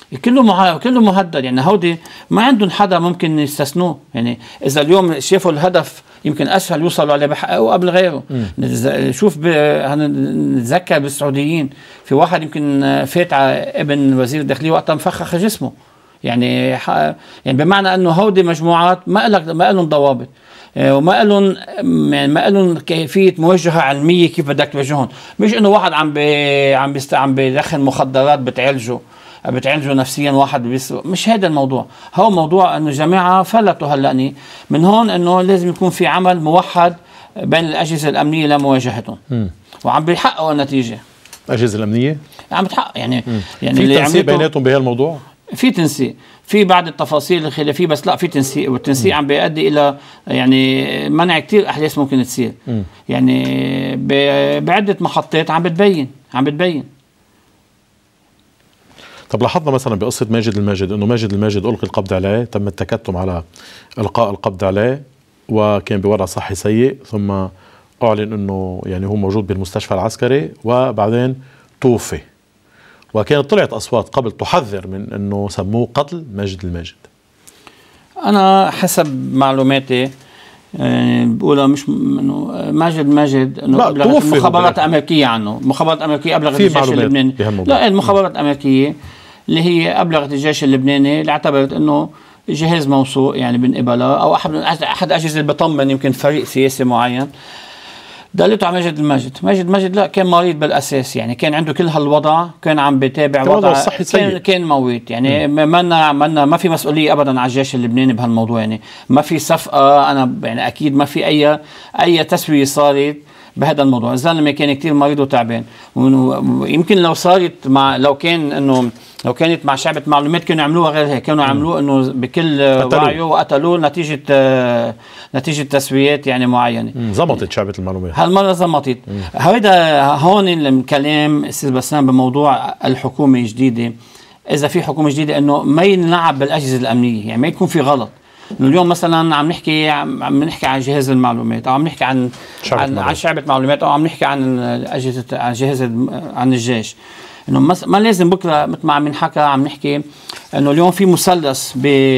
[SPEAKER 2] كله مهدد. يعني هودي ما عندهم حدا ممكن يستثنوه. يعني اذا اليوم شافوا الهدف يمكن اسهل يوصلوا عليه بحققوا قبل غيره. شوف نتذكر بالسعوديين في واحد يمكن فات على ابن وزير الداخليه وقتها مفخخ جسمه. يعني بمعنى انه هودي مجموعات ما لهم ضوابط، وما لهم يعني ما لهم كيفيه مواجهه علميه كيف بدك تواجههم. مش انه واحد عم بيدخن مخدرات بتعالجه نفسيا واحد مش هذا الموضوع. هو موضوع انه جماعه فلتوا هلأني من هون انه لازم يكون في عمل موحد بين الاجهزه الامنيه لمواجهتهم. وعم بيحققوا النتيجه.
[SPEAKER 1] الاجهزه الامنيه عم
[SPEAKER 2] بتحقق يعني
[SPEAKER 1] في تنسيق بيناتهم بهالموضوع.
[SPEAKER 2] في تنسيق، في بعض التفاصيل الخلافيه، بس لا في تنسيق، والتنسيق عم بيؤدي الى يعني منع كثير احداث ممكن تصير. يعني بعده محطات عم بتبين.
[SPEAKER 1] طب لاحظنا مثلا بقصه ماجد الماجد انه ماجد الماجد القي القبض عليه، تم التكتم على القاء القبض عليه وكان بوضع صحي سيء، ثم اعلن انه يعني هو موجود بالمستشفى العسكري وبعدين توفي. وكانت طلعت اصوات قبل تحذر من انه سموه قتل ماجد الماجد.
[SPEAKER 2] انا حسب معلوماتي بقولها مش انه ماجد انه ابلغت المخابرات الامريكيه عنه، المخابرات الامريكيه ابلغت الجيش اللبناني. لا المخابرات الامريكيه اللي هي ابلغت الجيش اللبناني اللي اعتبرت انه جهاز موثوق يعني بنقبلها، او احد اجهزه اللي بطمن يمكن فريق سياسي معين دلته على ماجد لا كان مريض بالاساس. يعني كان عنده كل هالوضع، كان عم بتابع وضع كان مويت. يعني ما في مسؤوليه ابدا على الجيش اللبناني بهالموضوع. يعني ما في صفقه، انا يعني اكيد ما في اي تسويه صارت بهذا الموضوع. الزلمه كان كتير مريض وتعبان، ويمكن لو كانت مع شعبة معلومات كانوا يعملوها غير هيك، كانوا يعملوه انه بكل وعيه وقتلوه نتيجة تسويات يعني معينة.
[SPEAKER 1] زمطت شعبة المعلومات
[SPEAKER 2] هالمرة زمطت. هيدا هون الكلام استاذ بسام بموضوع الحكومة الجديدة. اذا في حكومة جديدة انه ما ينلعب بالاجهزة الامنية، يعني ما يكون في غلط. اليوم مثلا عم نحكي عن جهاز المعلومات، او عم نحكي عن شعبة معلومات، او عم نحكي عن اجهزة عن الجيش. انه ما لازم بكره مثل ما عم نحكى عم نحكي انه اليوم في مثلث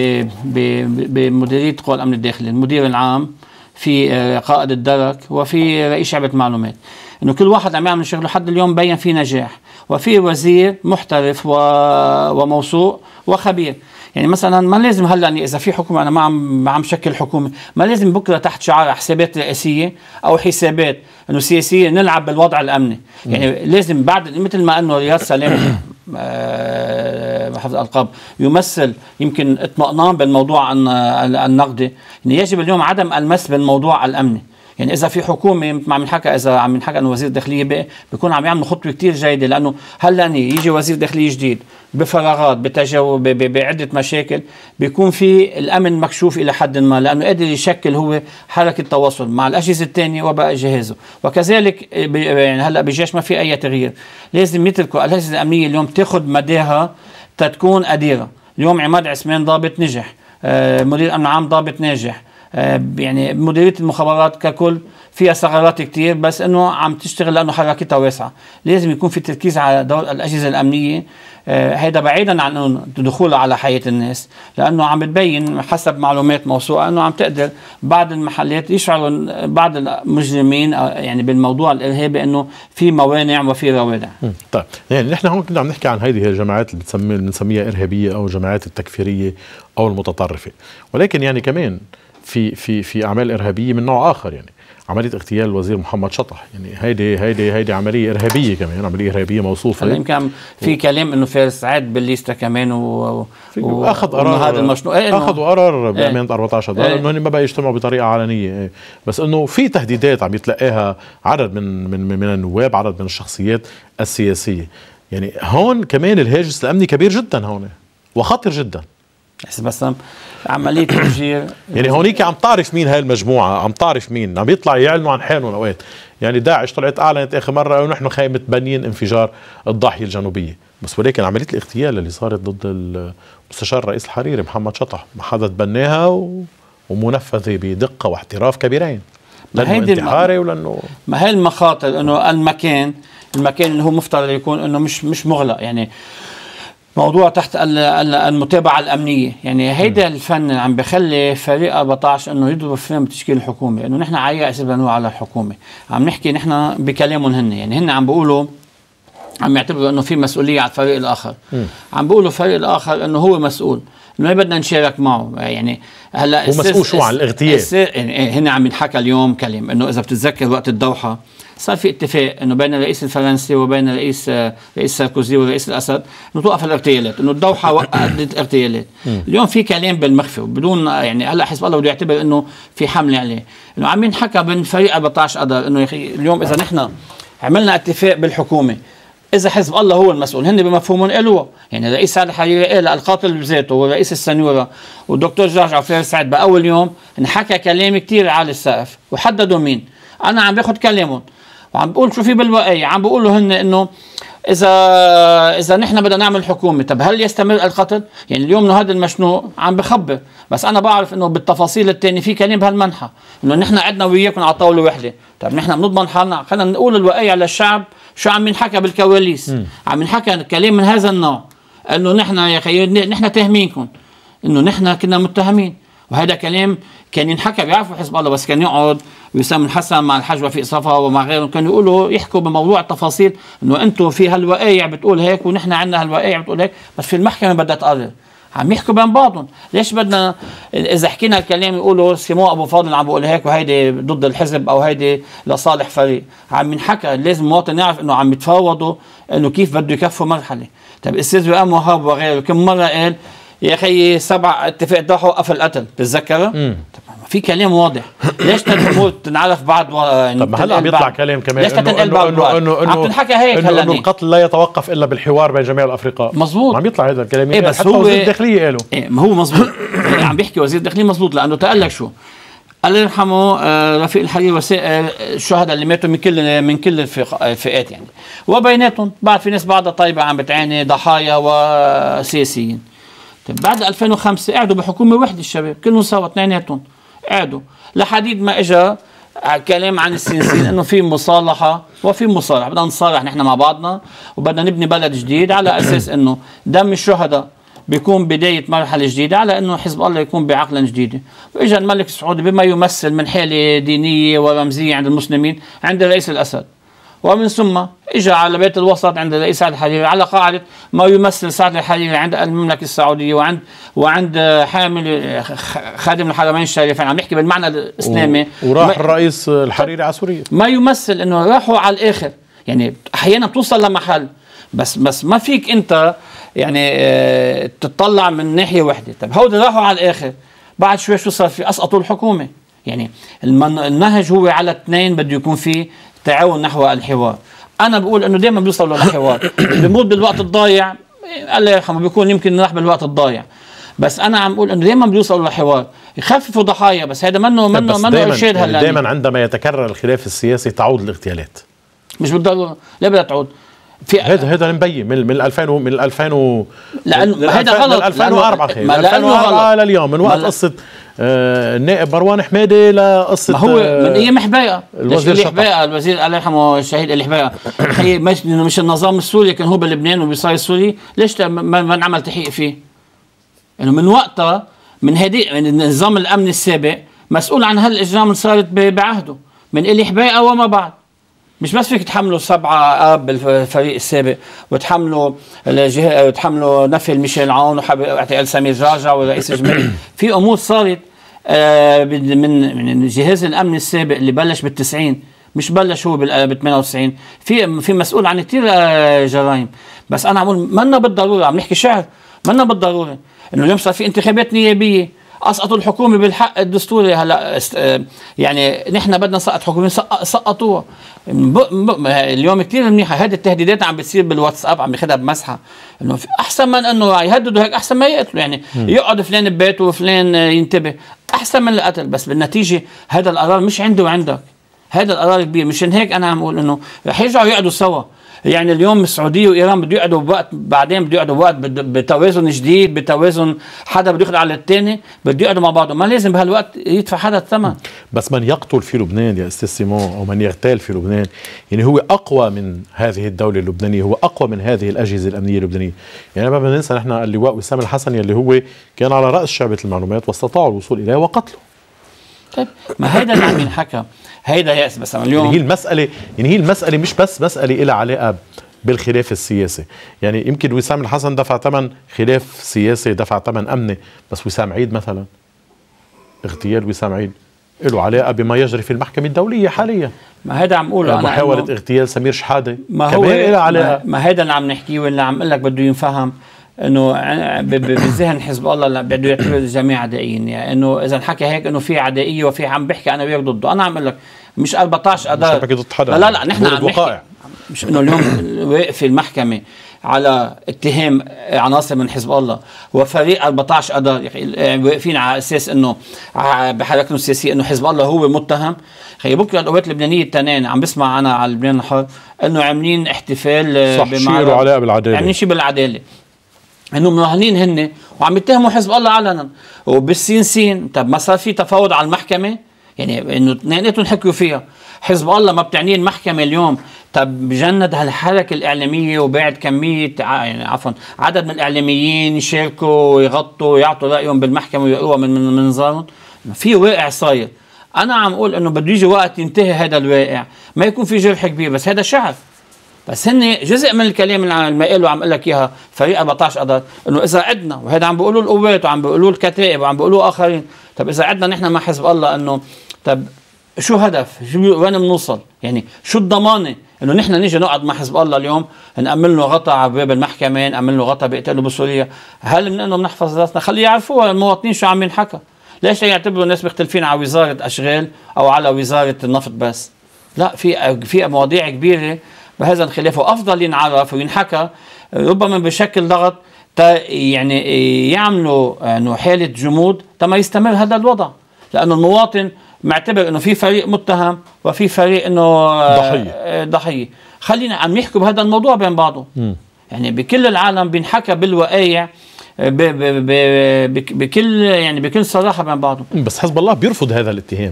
[SPEAKER 2] بمديريه قوى الامن الداخلي، المدير العام، في قائد الدرك، وفي رئيس شعبة معلومات. انه كل واحد عم يعمل شغله لحد اليوم بين في نجاح، وفي وزير محترف وموثوق وخبير. يعني مثلا ما لازم هلا يعني اذا في حكومه، انا ما عم شكل حكومه، ما لازم بكره تحت شعار حسابات رئاسيه او حسابات انه سياسيه نلعب بالوضع الامني. يعني لازم بعد مثل ما انه رياض سلام حفظ الالقاب يمثل يمكن اطمئنان بالموضوع النقدي، يعني يجب اليوم عدم المس بالموضوع الامني. يعني اذا في حكومه مثل ما عم نحكى، اذا عم نحكى انه وزير الداخليه بيكون عم يعمل خطوه كثير جيده، لانه هلا يجي وزير داخليه جديد بفراغات بتجاوب بعده مشاكل، بيكون في الامن مكشوف الى حد ما، لانه قادر يشكل هو حركه تواصل مع الاجهزه الثانيه وباقي جهازه. وكذلك يعني هلا بالجيش ما في اي تغيير، لازم يتركوا الاجهزه الامنيه اليوم تاخذ مداها تتكون قديره. اليوم عماد عثمان ضابط نجح، مدير امن عام ضابط ناجح، يعني مديريه المخابرات ككل فيها ثغرات كتير، بس انه عم تشتغل لانه حركتها واسعه. لازم يكون في تركيز على دور الاجهزه الامنيه، هيدا بعيدا عن انه دخولها على حياه الناس، لانه عم بتبين حسب معلومات موثوقه انه عم تقدر بعض المحلات يشعروا بعض المجرمين يعني بالموضوع الارهابي انه في موانع وفي روادع.
[SPEAKER 1] طيب يعني نحن هون كنا عم نحكي عن هذه الجماعات اللي بنسميها ارهابيه او الجماعات التكفيريه او المتطرفه، ولكن يعني كمان في اعمال ارهابيه من نوع اخر. يعني عمليه اغتيال الوزير محمد شطح، يعني هيدي عمليه ارهابيه كمان، عمليه ارهابيه موصوفه.
[SPEAKER 2] يمكن في كلام انه فارس سعد بالليسته كمان
[SPEAKER 1] واخذ قرار،
[SPEAKER 2] هذا المشروع
[SPEAKER 1] اخذوا قرار بامانه 14 دولار انه ما بقى يجتمعوا بطريقه علنيه. بس انه في تهديدات عم يتلقاها عدد من النواب، عدد من الشخصيات السياسيه. يعني هون كمان الهاجس الامني كبير جدا هون وخطر جدا.
[SPEAKER 2] بس عمليه تفجير
[SPEAKER 1] يعني هونيك عم تعرف مين هاي المجموعه، عم تعرف مين عم يطلع يعلنوا عن حالهم اوقات. يعني داعش طلعت اعلنت اخر مره انه نحن خايف متبنيين انفجار الضاحيه الجنوبيه، بس ولكن عمليه الاغتيال اللي صارت ضد المستشار الرئيس الحريري محمد شطح ما حدا تبناها ومنفذه بدقه واحتراف كبيرين، لانه انتحاري ولانه
[SPEAKER 2] ما هي المخاطر انه المكان اللي هو مفترض يكون انه مش مغلق. يعني موضوع تحت المتابعة الأمنية. يعني هيدا الفن عم بخلي فريق 14 انه يضرب فيلم بتشكيل الحكومة، انه نحن على اساس بنوع على الحكومة. عم نحكي نحن بكلامهم هن، يعني هن عم بيقولوا، عم يعتبروا انه في مسؤولية على الفريق الآخر. عم بيقولوا الفريق الآخر انه هو مسؤول، انه بدنا نشارك معه. يعني هلا
[SPEAKER 1] هو مسؤول شو عن الاغتيال؟
[SPEAKER 2] يعني هنا عم ينحكى اليوم كلام انه اذا بتتذكر وقت الدوحة صار في اتفاق انه بين الرئيس الفرنسي وبين رئيس ساركوزي والرئيس الاسد انه توقف الاغتيالات، انه الدوحه وقفت الاغتيالات. اليوم في كلام بالمخفي بدون، يعني هلا حزب الله بده يعتبر انه في حمله عليه، انه عم ينحكى بين فريق 14 قدر انه اليوم اذا نحن عملنا اتفاق بالحكومه، اذا حزب الله هو المسؤول، هن بمفهومهم قالوا. يعني الرئيس سعد الحريري قال القاتل بذاته ورئيس السنيوره والدكتور جورج عفير سعد باول يوم انحكى كلام كثير عالي السقف وحددوا مين. انا عم باخذ كلامهم وعم بقول شو في بالوقاية، عم بقولوا هن انه اذا نحن بدنا نعمل حكومه، طب هل يستمر القتل؟ يعني اليوم هذا المشنوق عم بخبر، بس انا بعرف انه بالتفاصيل الثانيه في كلام بهالمنحى، انه نحن عندنا وياكم على طاوله وحده. طب نحن بنضمن حالنا؟ خلينا نقول الوقاية للشعب شو عم ينحكى بالكواليس. عم ينحكى كلام من هذا النوع، انه نحن يا اخي نحن تاهمينكم، انه نحن كنا متهمين. وهذا كلام كان ينحكى، بيعرفوا حزب الله، بس كان يقعد وسام الحسن مع الحاج وفيق صفا ومع غيرهم كانوا يقولوا يحكوا بموضوع التفاصيل، انه انتم في هالوقايع بتقول هيك ونحن عندنا هالوقايع بتقول هيك، بس في المحكمه بدها تقرر. عم يحكوا بين بعضهم، ليش بدنا اذا حكينا الكلام يقولوا سيمو ابو فاضل عم بقول هيك وهيدي ضد الحزب او هيدي لصالح فريق؟ عم ينحكى، لازم المواطن يعرف انه عم يتفاوضوا انه كيف بده يكفوا مرحله. طيب الاستاذ وئام وهاب وغيره كم مره قال يا اخي 7 اتفاق دوحه وقف القتل، بتتذكرها؟ في كلام واضح، ليش الامور تنعرف بعد يعني؟
[SPEAKER 1] طب ما هلا عم يطلع كلام كمان
[SPEAKER 2] ليش تنقل بعض عم تنحكى هيك هلا
[SPEAKER 1] انه القتل لا يتوقف الا بالحوار بين جميع الافرقاء.
[SPEAKER 2] مظبوط،
[SPEAKER 1] عم يطلع هذا الكلام.
[SPEAKER 2] إيه بس
[SPEAKER 1] حتى
[SPEAKER 2] هو
[SPEAKER 1] وزير الداخليه قالوا
[SPEAKER 2] ما هو مظبوط. يعني عم بيحكي وزير الداخليه مظبوط، لانه تقال لك شو الله يرحمه رفيق الحريري وسائر الشهداء اللي ماتوا من كل الفئات، يعني وبيناتهم بعد في ناس بعدها طيبه عم بتعاني، ضحايا وسياسيين. بعد 2005 قعدوا بحكومه وحده الشباب كلهم سوا اثنيناتهم قعدوا لحديد ما اجى كلام عن السياسيين انه في مصالحه وفي مصالحه، بدنا نصالح نحن مع بعضنا وبدنا نبني بلد جديد على اساس انه دم الشهداء بيكون بدايه مرحله جديده، على انه حزب الله يكون بعقلا جديده. واجى الملك السعودي بما يمثل من حاله دينيه ورمزيه عند المسلمين عند الرئيس الاسد، ومن ثم اجى على بيت الوسط عند الرئيس سعد الحريري على قاعده ما يمثل سعد الحريري عند المملكه السعوديه وعند حامل خادم الحرمين الشريفين. عم يحكي بالمعنى الاسلامي.
[SPEAKER 1] وراح الرئيس الحريري على سوريا،
[SPEAKER 2] ما يمثل انه راحوا على الاخر. يعني احيانا بتوصل لمحل بس ما فيك انت يعني تطلع من ناحيه واحده. طيب هودي راحوا على الاخر، بعد شوي شو صار في؟ اسقطوا الحكومه. يعني النهج هو على اثنين، بده يكون فيه تعاون نحو الحوار. انا بقول انه دائما بيوصلوا للحوار، بيموت بالوقت الضايع الله يرحمه، بيكون يمكن راح بالوقت الضايع، بس انا عم بقول انه دائما بيوصلوا للحوار يخففوا ضحايا. بس هذا منه ارشاد. هلا
[SPEAKER 1] دائما عندما يتكرر الخلاف السياسي تعود الاغتيالات.
[SPEAKER 2] مش بالضروره، لا بدها تعود. في
[SPEAKER 1] هذا مبين من 2000
[SPEAKER 2] لانه هذا غلط.
[SPEAKER 1] من 2004
[SPEAKER 2] من 2004
[SPEAKER 1] لليوم، من وقت قصه النائب مروان حميدي لقصه
[SPEAKER 2] ما هو من ايام حباقه الوزير الله يرحمه الشهيد اللي حباقه. مش النظام السوري كان هو بلبنان وبيصير السوري، ليش ما انعمل تحقيق فيه؟ انه من وقتها من النظام الامني السابق مسؤول عن هالاجرام اللي صارت بعهده من اللي حباقه وما بعد. مش بس فيك تحملوا 7 اب بالفريق السابق وتحملوا نفي ميشيل عون واعتقال سمير جعجع والرئيس الجمهوري. في امور صارت من الجهاز الامني السابق اللي بلش بال90، مش بلش هو بال98. في مسؤول عن كثير جرائم. بس انا عم بقول منا بالضروره، عم نحكي شعر، منا بالضروره انه اليوم صار في انتخابات نيابيه اسقطوا الحكومه بالحق الدستوري. هلا يعني نحن بدنا نسقط حكومه، سقطوها. اليوم كثير منيحه هذه التهديدات عم بتصير بالواتساب، عم ياخذها بمسحه، انه احسن من انه يهددوا هيك، احسن ما يقتلوا. يعني يقعد فلان ببيته وفلان ينتبه، احسن من القتل. بس بالنتيجه هذا القرار مش عندي وعندك، هذا القرار كبير. مشان هيك انا عم اقول انه رح يرجعوا يقعدوا سوا. يعني اليوم السعوديه وايران بده يقعدوا بوقت، بعدين بده يقعدوا بوقت بتوازن جديد، بتوازن حدا بده ياخذ على الثاني، بده يقعدوا مع بعضهم. ما لازم بهالوقت يدفع حدا الثمن.
[SPEAKER 1] بس من يقتل في لبنان يا استاذ سيمون او من يغتال في لبنان يعني هو اقوى من هذه الدوله اللبنانيه، هو اقوى من هذه الاجهزه الامنيه اللبنانيه. يعني ما بدنا ننسى نحن اللواء وسام الحسني اللي هو كان على راس شعبه المعلومات واستطاعوا الوصول اليه وقتله.
[SPEAKER 2] طيب ما هيدا اللي عم ينحكى، هيدا يأس. بس اليوم
[SPEAKER 1] يعني هي المسألة مش بس مسألة لها علاقة بالخلاف السياسي. يعني يمكن وسام الحسن دفع ثمن خلاف سياسي، دفع ثمن أمني، بس وسام عيد مثلا، اغتيال وسام عيد له علاقة بما يجري في المحكمة الدولية حاليا.
[SPEAKER 2] ما هذا عم اقوله انا،
[SPEAKER 1] محاولة اغتيال سمير شحادة
[SPEAKER 2] ما هو ما هيدا اللي عم نحكيه واللي عم اقول لك بده ينفهم انه بذهن حزب الله لا بده يعتبر الجميع عدائيين. يعني انه اذا حكى هيك انه في عدائيه وفي عم بحكي انا وياك ضده. انا عم اقول لك مش 14 اذار،
[SPEAKER 1] مش بحكي ضد حدا،
[SPEAKER 2] لا نحن عم نحكي مش انه اليوم واقف في المحكمه على اتهام عناصر من حزب الله وفريق 14 اذار واقفين على اساس انه بحركتهم السياسيه انه حزب الله هو متهم. خي بكره القوات اللبنانيه التنين عم بسمع انا على لبنان الحر انه عاملين احتفال
[SPEAKER 1] صح، شيروا علاقه بالعداله،
[SPEAKER 2] عاملين شيء بالعداله، انه مراهنين هن وعم يتهموا حزب الله علنا وبالسين سين. طب ما صار في تفاوض على المحكمه؟ يعني انه اثنيناتهم حكوا فيها. حزب الله ما بتعنيه المحكمه اليوم. طب بجند هالحركه الاعلاميه وبعد كميه يعني عفوا عدد من الاعلاميين يشاركوا ويغطوا ويعطوا رايهم بالمحكمه ويقروها من منظارهم. في واقع صاير. انا عم اقول انه بده يجي وقت ينتهي هذا الواقع، ما يكون في جرح كبير، بس هذا شعب. بس هن جزء من الكلام اللي عم قالوا، عم اقول لك اياها فريق 14 اذار، انه اذا عدنا، وهذا عم بيقولوا القوات وعم بيقولوا الكتائب وعم بيقولوا اخرين، طب اذا عدنا نحن مع حزب الله انه طب شو هدف؟ وين بنوصل؟ يعني شو الضمانه انه نحن نيجي نقعد مع حزب الله اليوم نأمن له غطاء على باب المحكمه، نأمن له غطاء بيقتلوا بسوريا؟ هل من انه بنحفظ راسنا؟ خلي يعرفوها المواطنين شو عم ينحكى. ليش يعتبروا الناس مختلفين على وزاره اشغال او على وزاره النفط بس؟ لا، في مواضيع كبيره بهذا الخلاف، وافضل ينعرف وينحكى ربما بشكل ضغط يعني يعملوا انه حاله جمود تما يستمر هذا الوضع، لانه المواطن معتبر انه في فريق متهم وفي فريق انه ضحيه. خلينا عم يحكوا بهذا الموضوع بين بعضهم. يعني بكل العالم بينحكى بالوقايع بكل صراحه بين بعضهم.
[SPEAKER 1] بس حزب الله بيرفض هذا الاتهام.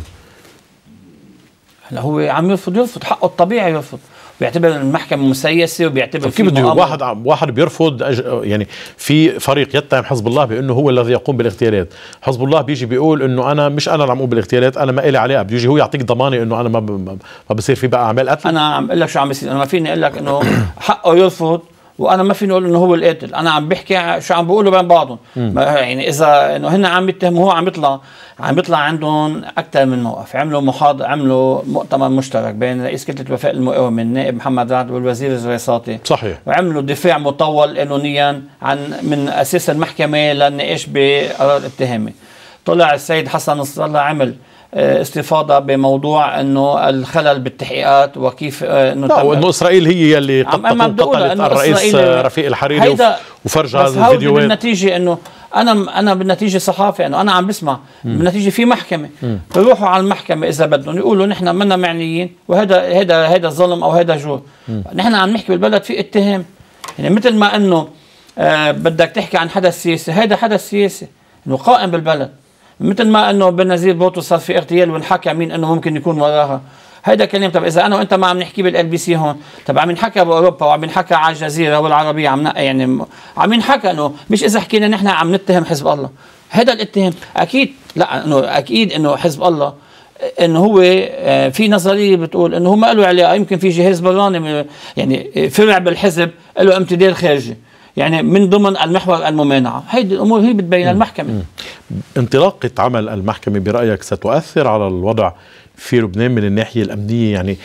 [SPEAKER 2] هلا هو عم يرفض حقه الطبيعي يرفض، بيعتبر المحكمة مسيسة وبيعتبر
[SPEAKER 1] كيف بده واحد بيرفض يعني في فريق يتهم حزب الله بانه هو الذي يقوم بالاغتيالات، حزب الله بيجي بيقول انه انا مش انا اللي عم اقوم بالاغتيالات، انا ما لي علاقه، بيجي هو يعطيك ضمانه انه انا ما بصير في بقى اعمال قتل.
[SPEAKER 2] انا عم اقول لك شو عم بيصير، انا ما فيني اقول لك انه حقه يرفض وانا ما فيني اقول انه هو القاتل، انا عم بحكي شو عم بيقولوا بين بعضهم. يعني اذا انه هن عم يتهموا، هو عم يطلع عندهم اكثر من موقف. عملوا مؤتمر مشترك بين رئيس كتله وفاء المقاومه النائب محمد رعد والوزير الزريساطي،
[SPEAKER 1] صحيح،
[SPEAKER 2] وعملوا دفاع مطول قانونيا من اساس المحكمه للنقاش بقرار الاتهامي. طلع السيد حسن نصر الله عمل استفاضه بموضوع انه الخلل بالتحقيقات وكيف
[SPEAKER 1] انه اسرائيل هي اللي قتلت الرئيس رفيق الحريري وفرج هذا الفيديوهات.
[SPEAKER 2] بالنتيجه انه انا بالنتيجه صحافي، انه انا عم بسمع بالنتيجه في محكمه، بيروحوا على المحكمه اذا بدهم يقولوا نحن منا معنيين وهذا ظلم او هذا جور. نحن عم نحكي بالبلد في اتهام، يعني مثل ما انه بدك تحكي عن حدث سياسي، هذا حدث سياسي انه قائم بالبلد، مثل ما انه بنزير بوطو صار في اغتيال وانحكى مين انه ممكن يكون وراها، هيدا كلام. طب اذا انا وانت ما عم نحكي بالLBC هون، طب عم ينحكى باوروبا وعم ينحكى على الجزيره والعربيه، يعني عم ينحكى انه مش اذا حكينا نحن عم نتهم حزب الله، هذا الاتهام اكيد لا، انه اكيد انه حزب الله انه هو في نظريه بتقول انه هو ما له علاقه، يمكن في جهاز براني يعني فرع بالحزب له امتداد خارجي، يعني من ضمن المحور الممانعه. هيدي الامور هي بتبين المحكمه.
[SPEAKER 1] انطلاقه عمل المحكمه برايك ستؤثر على الوضع في لبنان من الناحيه الامنيه؟ يعني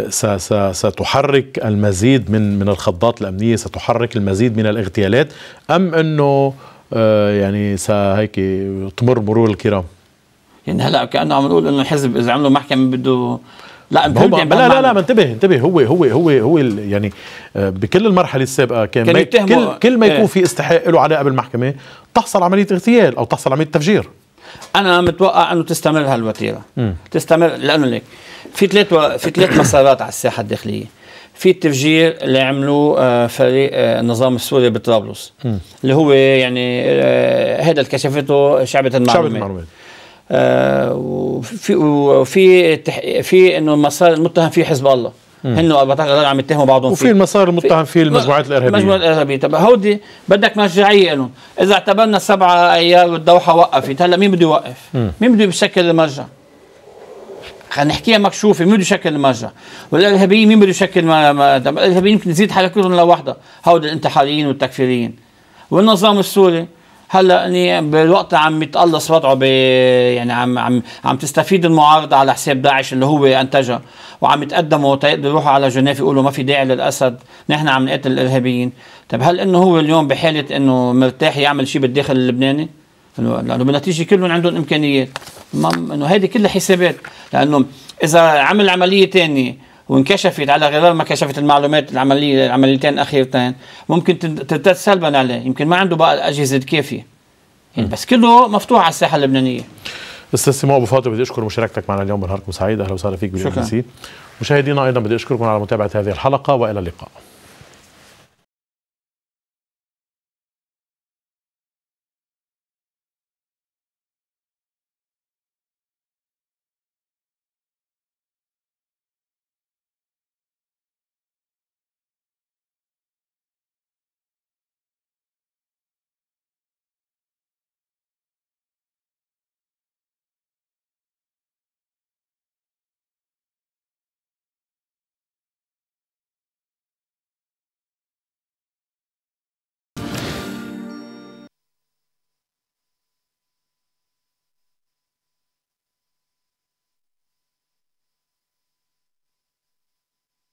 [SPEAKER 1] ستحرك المزيد من الخضات الامنيه، ستحرك المزيد من الاغتيالات، ام انه يعني هيك تمر مرور الكرام؟
[SPEAKER 2] يعني هلا كانه عم نقول انه الحزب اذا عملوا محكمه بده لا
[SPEAKER 1] لا انتبه هو يعني بكل المرحله السابقه كان كل ما يكون في استحقاق له علاقه بالمحكمه تحصل عمليه اغتيال او تحصل عمليه تفجير.
[SPEAKER 2] انا متوقع انه تستمر هالوتيره، تستمر لانه ليك في ثلاث مسارات على الساحه الداخليه. في التفجير اللي عملوه فريق النظام السوري بطرابلس، اللي هو يعني هذا اللي كشفته شعبة المعلومات. وفي انه المسار المتهم فيه حزب الله، هن 14 عم يتهموا بعضهم
[SPEAKER 1] وفي المسار المتهم فيه المجموعات الارهابيه.
[SPEAKER 2] المجموعات الارهابيه، طب هودي بدك مرجعيه لهم. اذا اعتبرنا 7 ايار والدوحه وقفت، هلا مين بده يوقف؟ مين بده يشكل المرجع؟ خلينا نحكيها مكشوفه، مين بده يشكل المرجع؟ والارهابيين مين بده يشكل طب الارهابيين يمكن تزيد حركتهم لوحدها، هود الانتحاريين والتكفيريين. والنظام السوري هلا يعني بالوقت عم يتقلص وضعه يعني عم تستفيد المعارضه على حساب داعش اللي هو انتجها، وعم يتقدموا تيقدروا يروحوا على جنيف يقولوا ما في داعي للاسد، نحن عم نقتل الارهابيين. طب هل انه هو اليوم بحاله انه مرتاح يعمل شيء بالداخل اللبناني؟ لانه بالنتيجه كلهم عندهم امكانيات، انه هذه كلها حسابات. لانه اذا عمل عمليه ثانيه وانكشفت على غرار ما كشفت المعلومات العمليتين الاخيرتين، ممكن ترتد سلبا عليه، يمكن ما عنده بقى الاجهزه الكافيه يعني. بس كله مفتوح على الساحه اللبنانيه.
[SPEAKER 1] استاذ سمو ابو فاطمه، بدي اشكر مشاركتك معنا اليوم بنهاركم سعيد، اهلا وسهلا فيك بالLBC. مشاهدينا ايضا بدي اشكركم على متابعه هذه الحلقه، والى اللقاء.